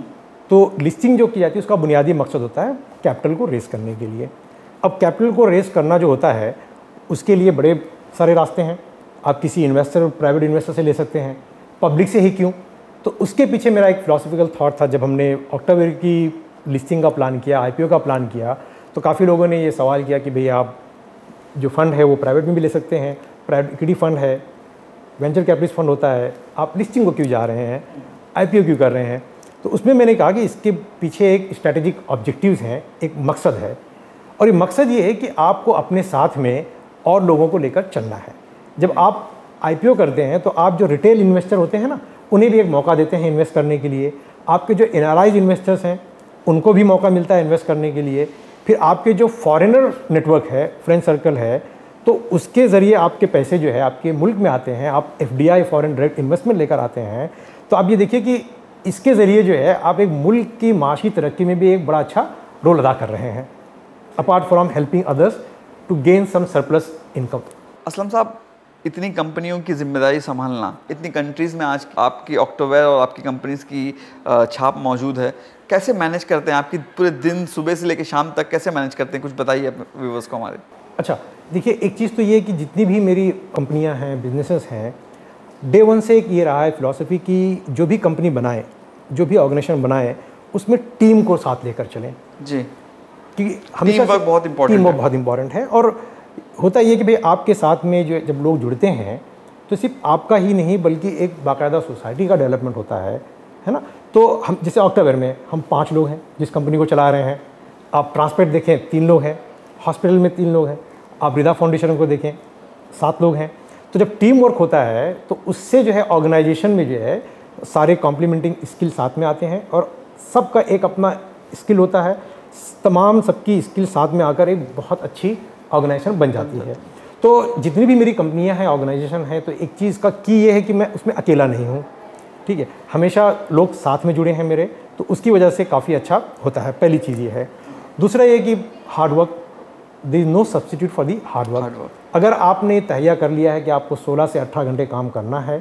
तो लिस्टिंग जो की जाती है उसका बुनियादी मकसद होता है कैपिटल को रेस करने के लिए। अब कैपिटल को रेस करना जो होता है उसके लिए बड़े सारे रास्ते हैं। आप किसी इन्वेस्टर, प्राइवेट इन्वेस्टर से ले सकते हैं, पब्लिक से ही क्यों। तो उसके पीछे मेरा एक फिलोसफिकल थॉट था। जब हमने अक्टूबर की लिस्टिंग का प्लान किया, IPO का प्लान किया, तो काफ़ी लोगों ने ये सवाल किया कि भई आप जो फ़ंड है वो प्राइवेट में भी ले सकते हैं, प्राइवेट इक्विटी फ़ंड है, वेंचर कैपिटलिस्ट फ़ंड होता है, आप लिस्टिंग को क्यों जा रहे हैं, IPO क्यों कर रहे हैं। तो उसमें मैंने कहा कि इसके पीछे एक स्ट्रैटेजिक ऑब्जेक्टिव्स हैं, एक मकसद है, और ये मकसद ये है कि आपको अपने साथ में और लोगों को लेकर चलना है। जब आप IPO करते हैं तो आप जो रिटेल इन्वेस्टर होते हैं ना, उन्हें भी एक मौका देते हैं इन्वेस्ट करने के लिए। आपके जो NRIs इन्वेस्टर्स हैं उनको भी मौका मिलता है इन्वेस्ट करने के लिए। फिर आपके जो फॉरेनर नेटवर्क है, फ्रेंड सर्कल है, तो उसके ज़रिए आपके पैसे जो है आपके मुल्क में आते हैं, आप FDI फॉरेन डायरेक्ट इन्वेस्टमेंट लेकर आते हैं। तो आप ये देखिए कि इसके ज़रिए जो है आप एक मुल्क की माशी तरक्की में भी एक बड़ा अच्छा रोल अदा कर रहे हैं, apart from helping others to gain some surplus income. Aslam साहब, इतनी कंपनियों की जिम्मेदारी संभालना, इतनी कंट्रीज़ में आज आपकी ऑक्टोवेयर और आपकी कंपनीज़ की छाप मौजूद है, कैसे मैनेज करते हैं? आपकी पूरे दिन सुबह से लेकर शाम तक कैसे मैनेज करते हैं? कुछ बताइए व्यूअर्स को हमारे। अच्छा, देखिए एक चीज़ तो ये है कि जितनी भी मेरी कंपनियां हैं, बिजनेसेस हैं, डे वन से एक ये रहा है फिलॉसफी कि जो भी कंपनी बनाए, जो भी ऑर्गेनाइजेशन बनाए, उसमें टीम को साथ लेकर चलें जी, कि हमेशा टीम वर्क बहुत इंपॉर्टेंट टीम है। वर्क बहुत इंपॉर्टेंट है। और होता ये कि भाई आपके साथ में जो जब लोग जुड़ते हैं तो सिर्फ आपका ही नहीं बल्कि एक बाकायदा सोसाइटी का डेवलपमेंट होता है ना। तो हम जैसे ऑक्टोबर में हम 5 लोग हैं जिस कंपनी को चला रहे हैं। आप ट्रांसपेट देखें 3 लोग हैं, हॉस्पिटल में 3 लोग हैं, आप रिदा फाउंडेशन को देखें 7 लोग हैं। तो जब टीम वर्क होता है तो उससे जो है ऑर्गेनाइजेशन में जो है सारे कॉम्प्लीमेंटिंग स्किल साथ में आते हैं और सबका एक अपना स्किल होता है, तमाम सबकी स्किल साथ में आकर एक बहुत अच्छी ऑर्गेनाइजेशन बन जाती है। तो जितनी भी मेरी कंपनियां हैं, ऑर्गेनाइजेशन है, तो एक चीज़ का की ये है कि मैं उसमें अकेला नहीं हूँ, ठीक है, हमेशा लोग साथ में जुड़े हैं मेरे, तो उसकी वजह से काफ़ी अच्छा होता है। पहली चीज़ ये है। दूसरा ये कि hard work, there is no substitute for the hard work. अगर आपने तहैया कर लिया है कि आपको 16 से 18 घंटे काम करना है,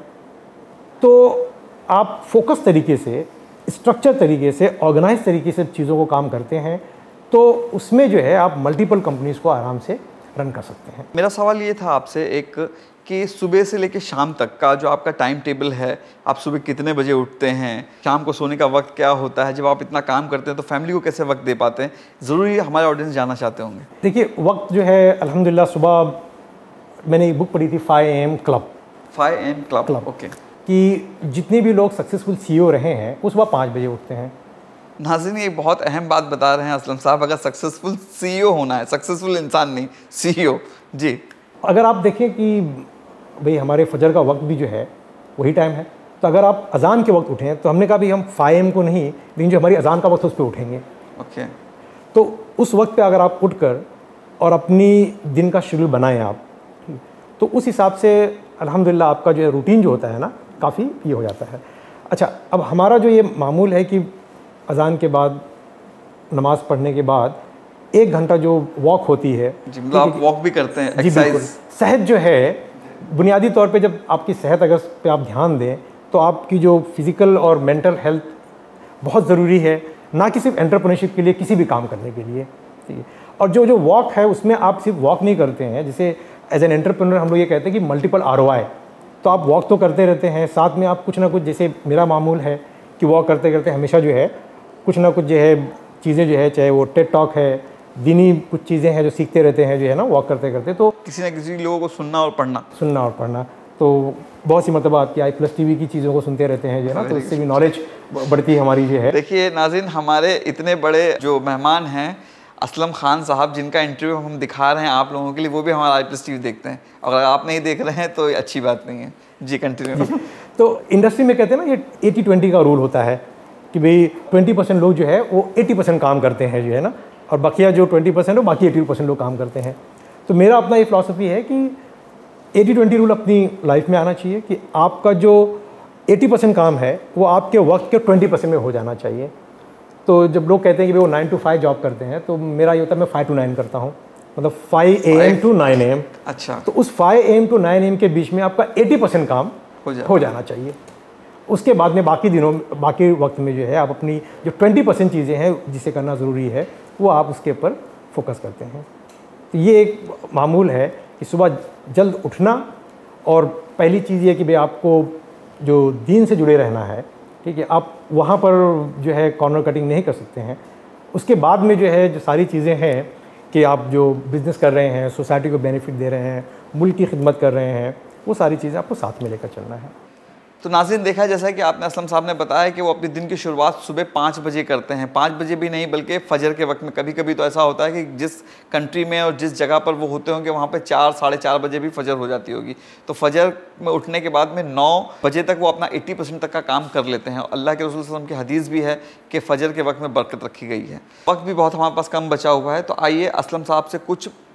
तो आप फोकस तरीके से, स्ट्रक्चर तरीके से, ऑर्गेनाइज तरीके से चीज़ों को काम करते हैं, तो उसमें जो है आप मल्टीपल कंपनीज़ को आराम से रन कर सकते हैं। मेरा सवाल ये था आपसे एक कि सुबह से लेकर शाम तक का जो आपका टाइम टेबल है, आप सुबह कितने बजे उठते हैं, शाम को सोने का वक्त क्या होता है? जब आप इतना काम करते हैं तो फैमिली को कैसे वक्त दे पाते हैं? ज़रूरी हमारे ऑडियंस जानना चाहते होंगे। देखिए वक्त जो है अल्हम्दुलिल्लाह, सुबह मैंने एक बुक पढ़ी थी 5 AM club. 5 AM club, okay. कि जितने भी लोग सक्सेसफुल CEO रहे हैं वो सुबह 5 बजे उठते हैं। नाज़रीन, ये बहुत अहम बात बता रहे हैं असलम साहब। अगर सक्सेसफुल CEO होना है, सक्सेसफुल इंसान नहीं CEO, जी। अगर आप देखें कि भाई हमारे फजर का वक्त भी जो है वही टाइम है, तो अगर आप अजान के वक्त उठें तो हमने कहा भाई हम 5 AM को नहीं, लेकिन जो हमारी अजान का वक्त है उस पर उठेंगे। ओके। तो उस वक्त पे अगर आप उठकर और अपनी दिन का शेड्यूल बनाएं आप, तो उस हिसाब से अल्हम्दुलिल्लाह आपका जो है रूटीन जो होता है ना, काफ़ी ये हो जाता है। अच्छा, अब हमारा जो ये मामूल है कि अजान के बाद, नमाज़ पढ़ने के बाद 1 घंटा जो वॉक होती है, जी, मतलब आप वॉक भी करते हैं, जी बिल्कुल। एक्सरसाइज? सेहत जो है बुनियादी तौर पे, जब आपकी सेहत अगर पे आप ध्यान दें तो आपकी जो फिज़िकल और मेंटल हेल्थ बहुत ज़रूरी है, ना कि सिर्फ एंटरप्रेन्योरशिप के लिए, किसी भी काम करने के लिए, ठीक है। और जो वॉक है उसमें आप सिर्फ वॉक नहीं करते हैं, जैसे एज एन एंटरप्रेन्योर हम लोग ये कहते हैं कि मल्टीपल ROI। तो आप वॉक तो करते रहते हैं, साथ में आप कुछ ना कुछ, जैसे मेरा मामूल है कि वॉक करते करते हमेशा जो है कुछ ना कुछ जो है चीज़ें जो है, चाहे वो टेड टॉक है, दीनी कुछ चीज़ें हैं जो सीखते रहते हैं जो है ना वॉक करते करते। तो किसी न किसी लोगों को सुनना और पढ़ना, तो बहुत सी मतलब आपकी i+ TV की चीज़ों को सुनते रहते हैं जो है ना, तो इससे भी नॉलेज बढ़ती है हमारी जो है। देखिए नाज़रीन, हमारे इतने बड़े जो मेहमान हैं असलम खान साहब, जिनका इंटरव्यू हम दिखा रहे हैं आप लोगों के लिए, वो भी हमारा i+ TV देखते हैं। अगर आप नहीं देख रहे हैं तो अच्छी बात नहीं है। जी, कंटिन्यू। तो इंडस्ट्री में कहते हैं ना ये 80-20 का रूल होता है कि भाई 20% लोग जो है वो 80% काम करते हैं जो है ना, और बाकी जो 20% हो, बाकी 80% लोग काम करते हैं। तो मेरा अपना ये फिलॉसफी है कि 80-20 रूल अपनी लाइफ में आना चाहिए कि आपका जो 80% काम है वो आपके वक्त के 20% में हो जाना चाहिए। तो जब लोग कहते हैं कि वो 9 to 5 जॉब करते हैं, तो मेरा ये होता है मैं 5 to 9 करता हूँ, मतलब 5 AM to 9 AM। अच्छा, तो उस 5 AM to 9 AM के बीच में आपका 80% काम हो जाना चाहिए। उसके बाद में बाकी वक्त में जो है आप अपनी जो 20% चीज़ें हैं जिसे करना ज़रूरी है वो आप उसके ऊपर फोकस करते हैं। तो ये एक मामूल है कि सुबह जल्द उठना, और पहली चीज़ ये कि भाई आपको जो दीन से जुड़े रहना है, ठीक है, आप वहाँ पर जो है कॉर्नर कटिंग नहीं कर सकते हैं। उसके बाद में जो है जो सारी चीज़ें हैं कि आप जो बिज़नेस कर रहे हैं, सोसाइटी को बेनिफिट दे रहे हैं, मुल्क की खिदमत कर रहे हैं, वो सारी चीज़ें आपको साथ में लेकर चलना है। तो नाज़रीन, देखा जैसा कि आपने असलम साहब ने बताया कि वो अपने दिन की शुरुआत सुबह 5 बजे करते हैं। 5 बजे भी नहीं बल्कि फजर के वक्त में। कभी कभी तो ऐसा होता है कि जिस कंट्री में और जिस जगह पर वो होते होंगे वहाँ पे 4 साढ़े 4 बजे भी फजर हो जाती होगी। तो फजर में उठने के बाद में 9 बजे तक वो अपना 80% तक का काम कर लेते हैं। अल्लाह के रसूल सल्लल्लाहु अलैहि वसल्लम की हदीस भी है कि फ़जर के वक्त में बरकत रखी गई है। वक्त भी बहुत हमारे पास कम बचा हुआ है, तो आइए असलम साहब से कुछ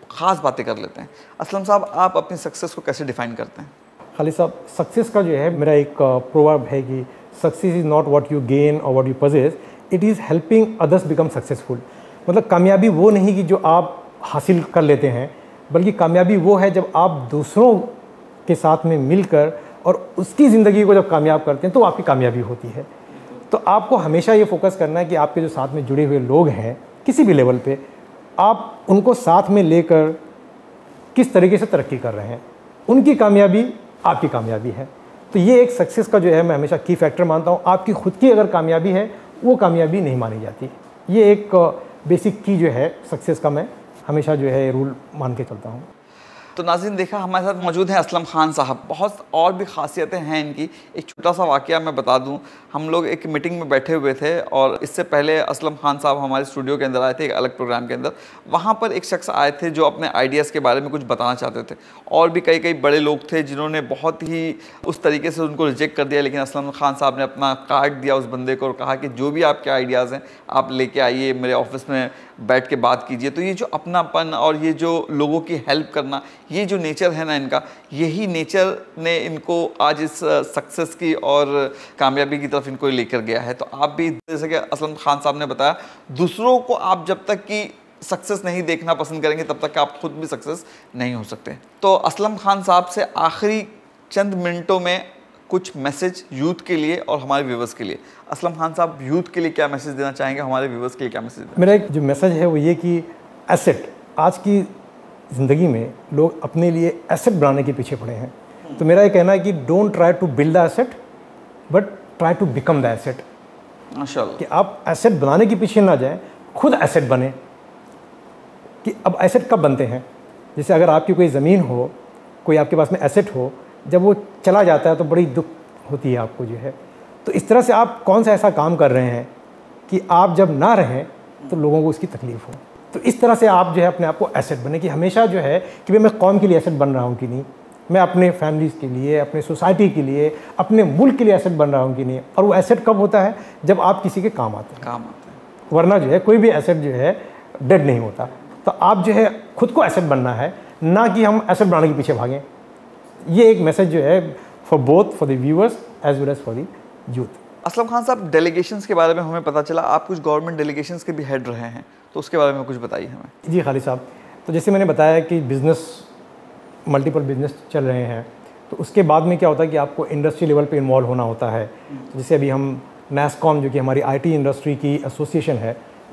ख़ास बातें कर लेते हैं। असलम साहब, आप अपनी सक्सेस को कैसे डिफ़ाइन करते हैं? खालिद साहब, सक्सेस का जो है मेरा एक प्रोवर्ब है कि success is not what you gain और what you possess, it is helping others become successful. मतलब कामयाबी वो नहीं कि जो आप हासिल कर लेते हैं, बल्कि कामयाबी वो है जब आप दूसरों के साथ में मिलकर और उसकी ज़िंदगी को जब कामयाब करते हैं तो आपकी कामयाबी होती है। तो आपको हमेशा ये फोकस करना है कि आपके जो साथ में जुड़े हुए लोग हैं किसी भी लेवल पे, आप उनको साथ में लेकर किस तरीके से तरक्की कर रहे हैं, उनकी कामयाबी आपकी कामयाबी है। तो ये एक सक्सेस का जो है मैं हमेशा की फैक्टर मानता हूँ। आपकी खुद की अगर कामयाबी है वो कामयाबी नहीं मानी जाती। ये एक बेसिक की जो है सक्सेस का मैं हमेशा जो है रूल मान के चलता हूँ। तो नाज़रीन, देखा हमारे साथ मौजूद हैं असलम खान साहब। बहुत और भी खासियतें हैं इनकी। एक छोटा सा वाक़या मैं बता दूं, हम लोग एक मीटिंग में बैठे हुए थे और इससे पहले असलम खान साहब हमारे स्टूडियो के अंदर आए थे एक अलग प्रोग्राम के अंदर। वहाँ पर एक शख्स आए थे जो अपने आइडियाज़ के बारे में कुछ बताना चाहते थे, और भी कई बड़े लोग थे जिन्होंने बहुत ही उस तरीके से उनको रिजेक्ट कर दिया। लेकिन असलम खान साहब ने अपना कार्ड दिया उस बंदे को और कहा कि जो भी आपके आइडियाज़ हैं आप लेके आइए, मेरे ऑफिस में बैठ के बात कीजिए। तो ये जो अपनापन और ये जो लोगों की हेल्प करना, ये जो नेचर है ना इनका, यही नेचर ने इनको आज इस सक्सेस की और कामयाबी की तरफ इनको लेकर गया है। तो आप भी, जैसे कि असलम खान साहब ने बताया, दूसरों को आप जब तक कि सक्सेस नहीं देखना पसंद करेंगे तब तक आप खुद भी सक्सेस नहीं हो सकते। तो असलम खान साहब से आखिरी चंद मिनटों में कुछ मैसेज यूथ के लिए और हमारे व्यूवर्स के लिए। असलम खान साहब, यूथ के लिए क्या मैसेज देना चाहेंगे, हमारे व्यूवर्स के लिए क्या मैसेज देना? मेरा एक जो मैसेज है वो ये कि एसेट, आज की ज़िंदगी में लोग अपने लिए एसेट बनाने के पीछे पड़े हैं। तो मेरा ये कहना है कि don't try to build the asset but try to become the asset. माशाल्लाह। कि आप एसेट बनाने के पीछे ना जाएं, खुद एसेट बने। कि अब एसेट कब बनते हैं? जैसे अगर आपकी कोई ज़मीन हो, कोई आपके पास में एसेट हो, जब वो चला जाता है तो बड़ी दुख होती है आपको जो है। तो इस तरह से आप कौन सा ऐसा काम कर रहे हैं कि आप जब ना रहें तो लोगों को उसकी तकलीफ़ हो। तो इस तरह से आप जो है अपने आप को एसेट बने, कि हमेशा जो है कि भाई मैं कौम के लिए एसेट बन रहा हूँ कि नहीं, मैं अपने फैमिलीज़ के लिए, अपने सोसाइटी के लिए, अपने मुल्क के लिए एसेट बन रहा हूँ कि नहीं। और वो एसेट कब होता है? जब आप किसी के काम आते हैं। वरना जो है कोई भी एसेट जो है डेड नहीं होता। तो आप जो है खुद को एसेट बनना है, ना कि हम एसेट बनाने के पीछे भागें। ये एक मैसेज जो है for both, for the viewers as well as for the youth. Aslam Khan साहब, डेलीगेशंस के बारे में हमें पता चला आप कुछ गवर्नमेंट डेलीगेशंस के भी हेड रहे हैं, तो उसके बारे में कुछ बताइए हमें। जी खालिद साहब, तो जैसे मैंने बताया कि बिज़नेस, मल्टीपल बिजनेस चल रहे हैं, तो उसके बाद में क्या होता है कि आपको इंडस्ट्री लेवल पे इन्वॉल्व होना होता है। तो जैसे अभी हम NASSCOM, जो कि हमारी IT इंडस्ट्री की एसोसिएशन है,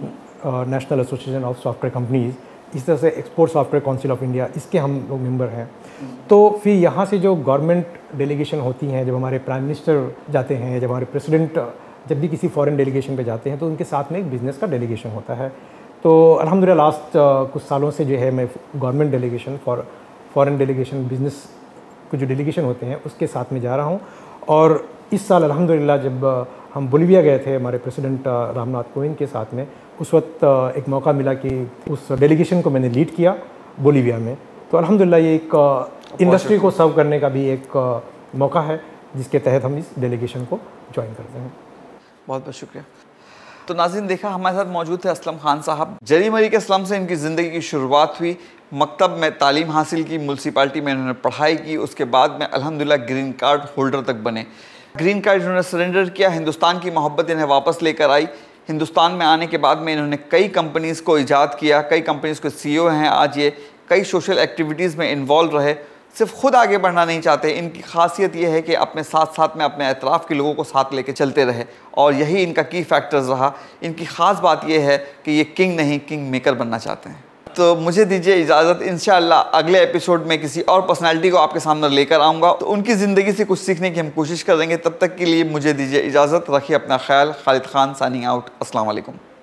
national association of software companies, इस तरह से export software council of India, इसके हम लोग मेंबर हैं। तो फिर यहाँ से जो गवर्नमेंट डेलीगेशन होती हैं, जब हमारे प्राइम मिनिस्टर जाते हैं, जब हमारे प्रेसिडेंट जब भी किसी फॉरेन डेलीगेशन पे जाते हैं, तो उनके साथ में एक बिज़नेस का डेलीगेशन होता है। तो अल्हम्दुलिल्लाह लास्ट कुछ सालों से जो है मैं government delegation, foreign delegation, business के जो डेलीगेशन होते हैं उसके साथ में जा रहा हूँ। और इस साल अल्हम्दुलिल्लाह जब हम बोलिविया गए थे हमारे प्रेसिडेंट रामनाथ कोविंद के साथ में, उस वक्त एक मौका मिला कि उस डेलीगेशन को मैंने लीड किया बोलिविया में। तो अल्हम्दुलिल्लाह ये एक इंडस्ट्री को सर्व करने का भी एक मौका है, जिसके तहत हम इस डेलीगेशन को ज्वाइन करते हैं। बहुत बहुत शुक्रिया। तो नाज़रीन, देखा हमारे साथ मौजूद थे असलम खान साहब। जरी मरी के स्लम से इनकी ज़िंदगी की शुरुआत हुई, मकतब में तालीम हासिल की, म्यूनसिपाल्टी में इन्होंने पढ़ाई की, उसके बाद में अल्हम्दुलिल्लाह ग्रीन कार्ड होल्डर तक बने। ग्रीन कार्ड इन्होंने सरेंडर किया, हिंदुस्तान की मोहब्बत इन्हें वापस लेकर आई। हिंदुस्तान में आने के बाद में इन्होंने कई कंपनीज़ को ईजाद किया, कई कंपनीज़ के CEO हैं आज ये, कई सोशल एक्टिविटीज़ में इन्वॉल्व रहे। सिर्फ खुद आगे बढ़ना नहीं चाहते, इनकी खासियत यह है कि अपने साथ साथ में अपने अतराफ़ के लोगों को साथ लेके चलते रहे, और यही इनका की फैक्टर्स रहा। इनकी ख़ास बात यह है कि ये किंग नहीं, किंग मेकर बनना चाहते हैं। तो मुझे दीजिए इजाज़त, इंशाअल्लाह अगले एपिसोड में किसी और पर्सनैलिटी को आपके सामने लेकर आऊँगा, तो उनकी ज़िंदगी से कुछ सीखने की हम कोशिश करेंगे। तब तक के लिए मुझे दीजिए इजाज़त, रखिए अपना ख्याल। Khalid Khan signing out. अस्सलाम वालेकुम।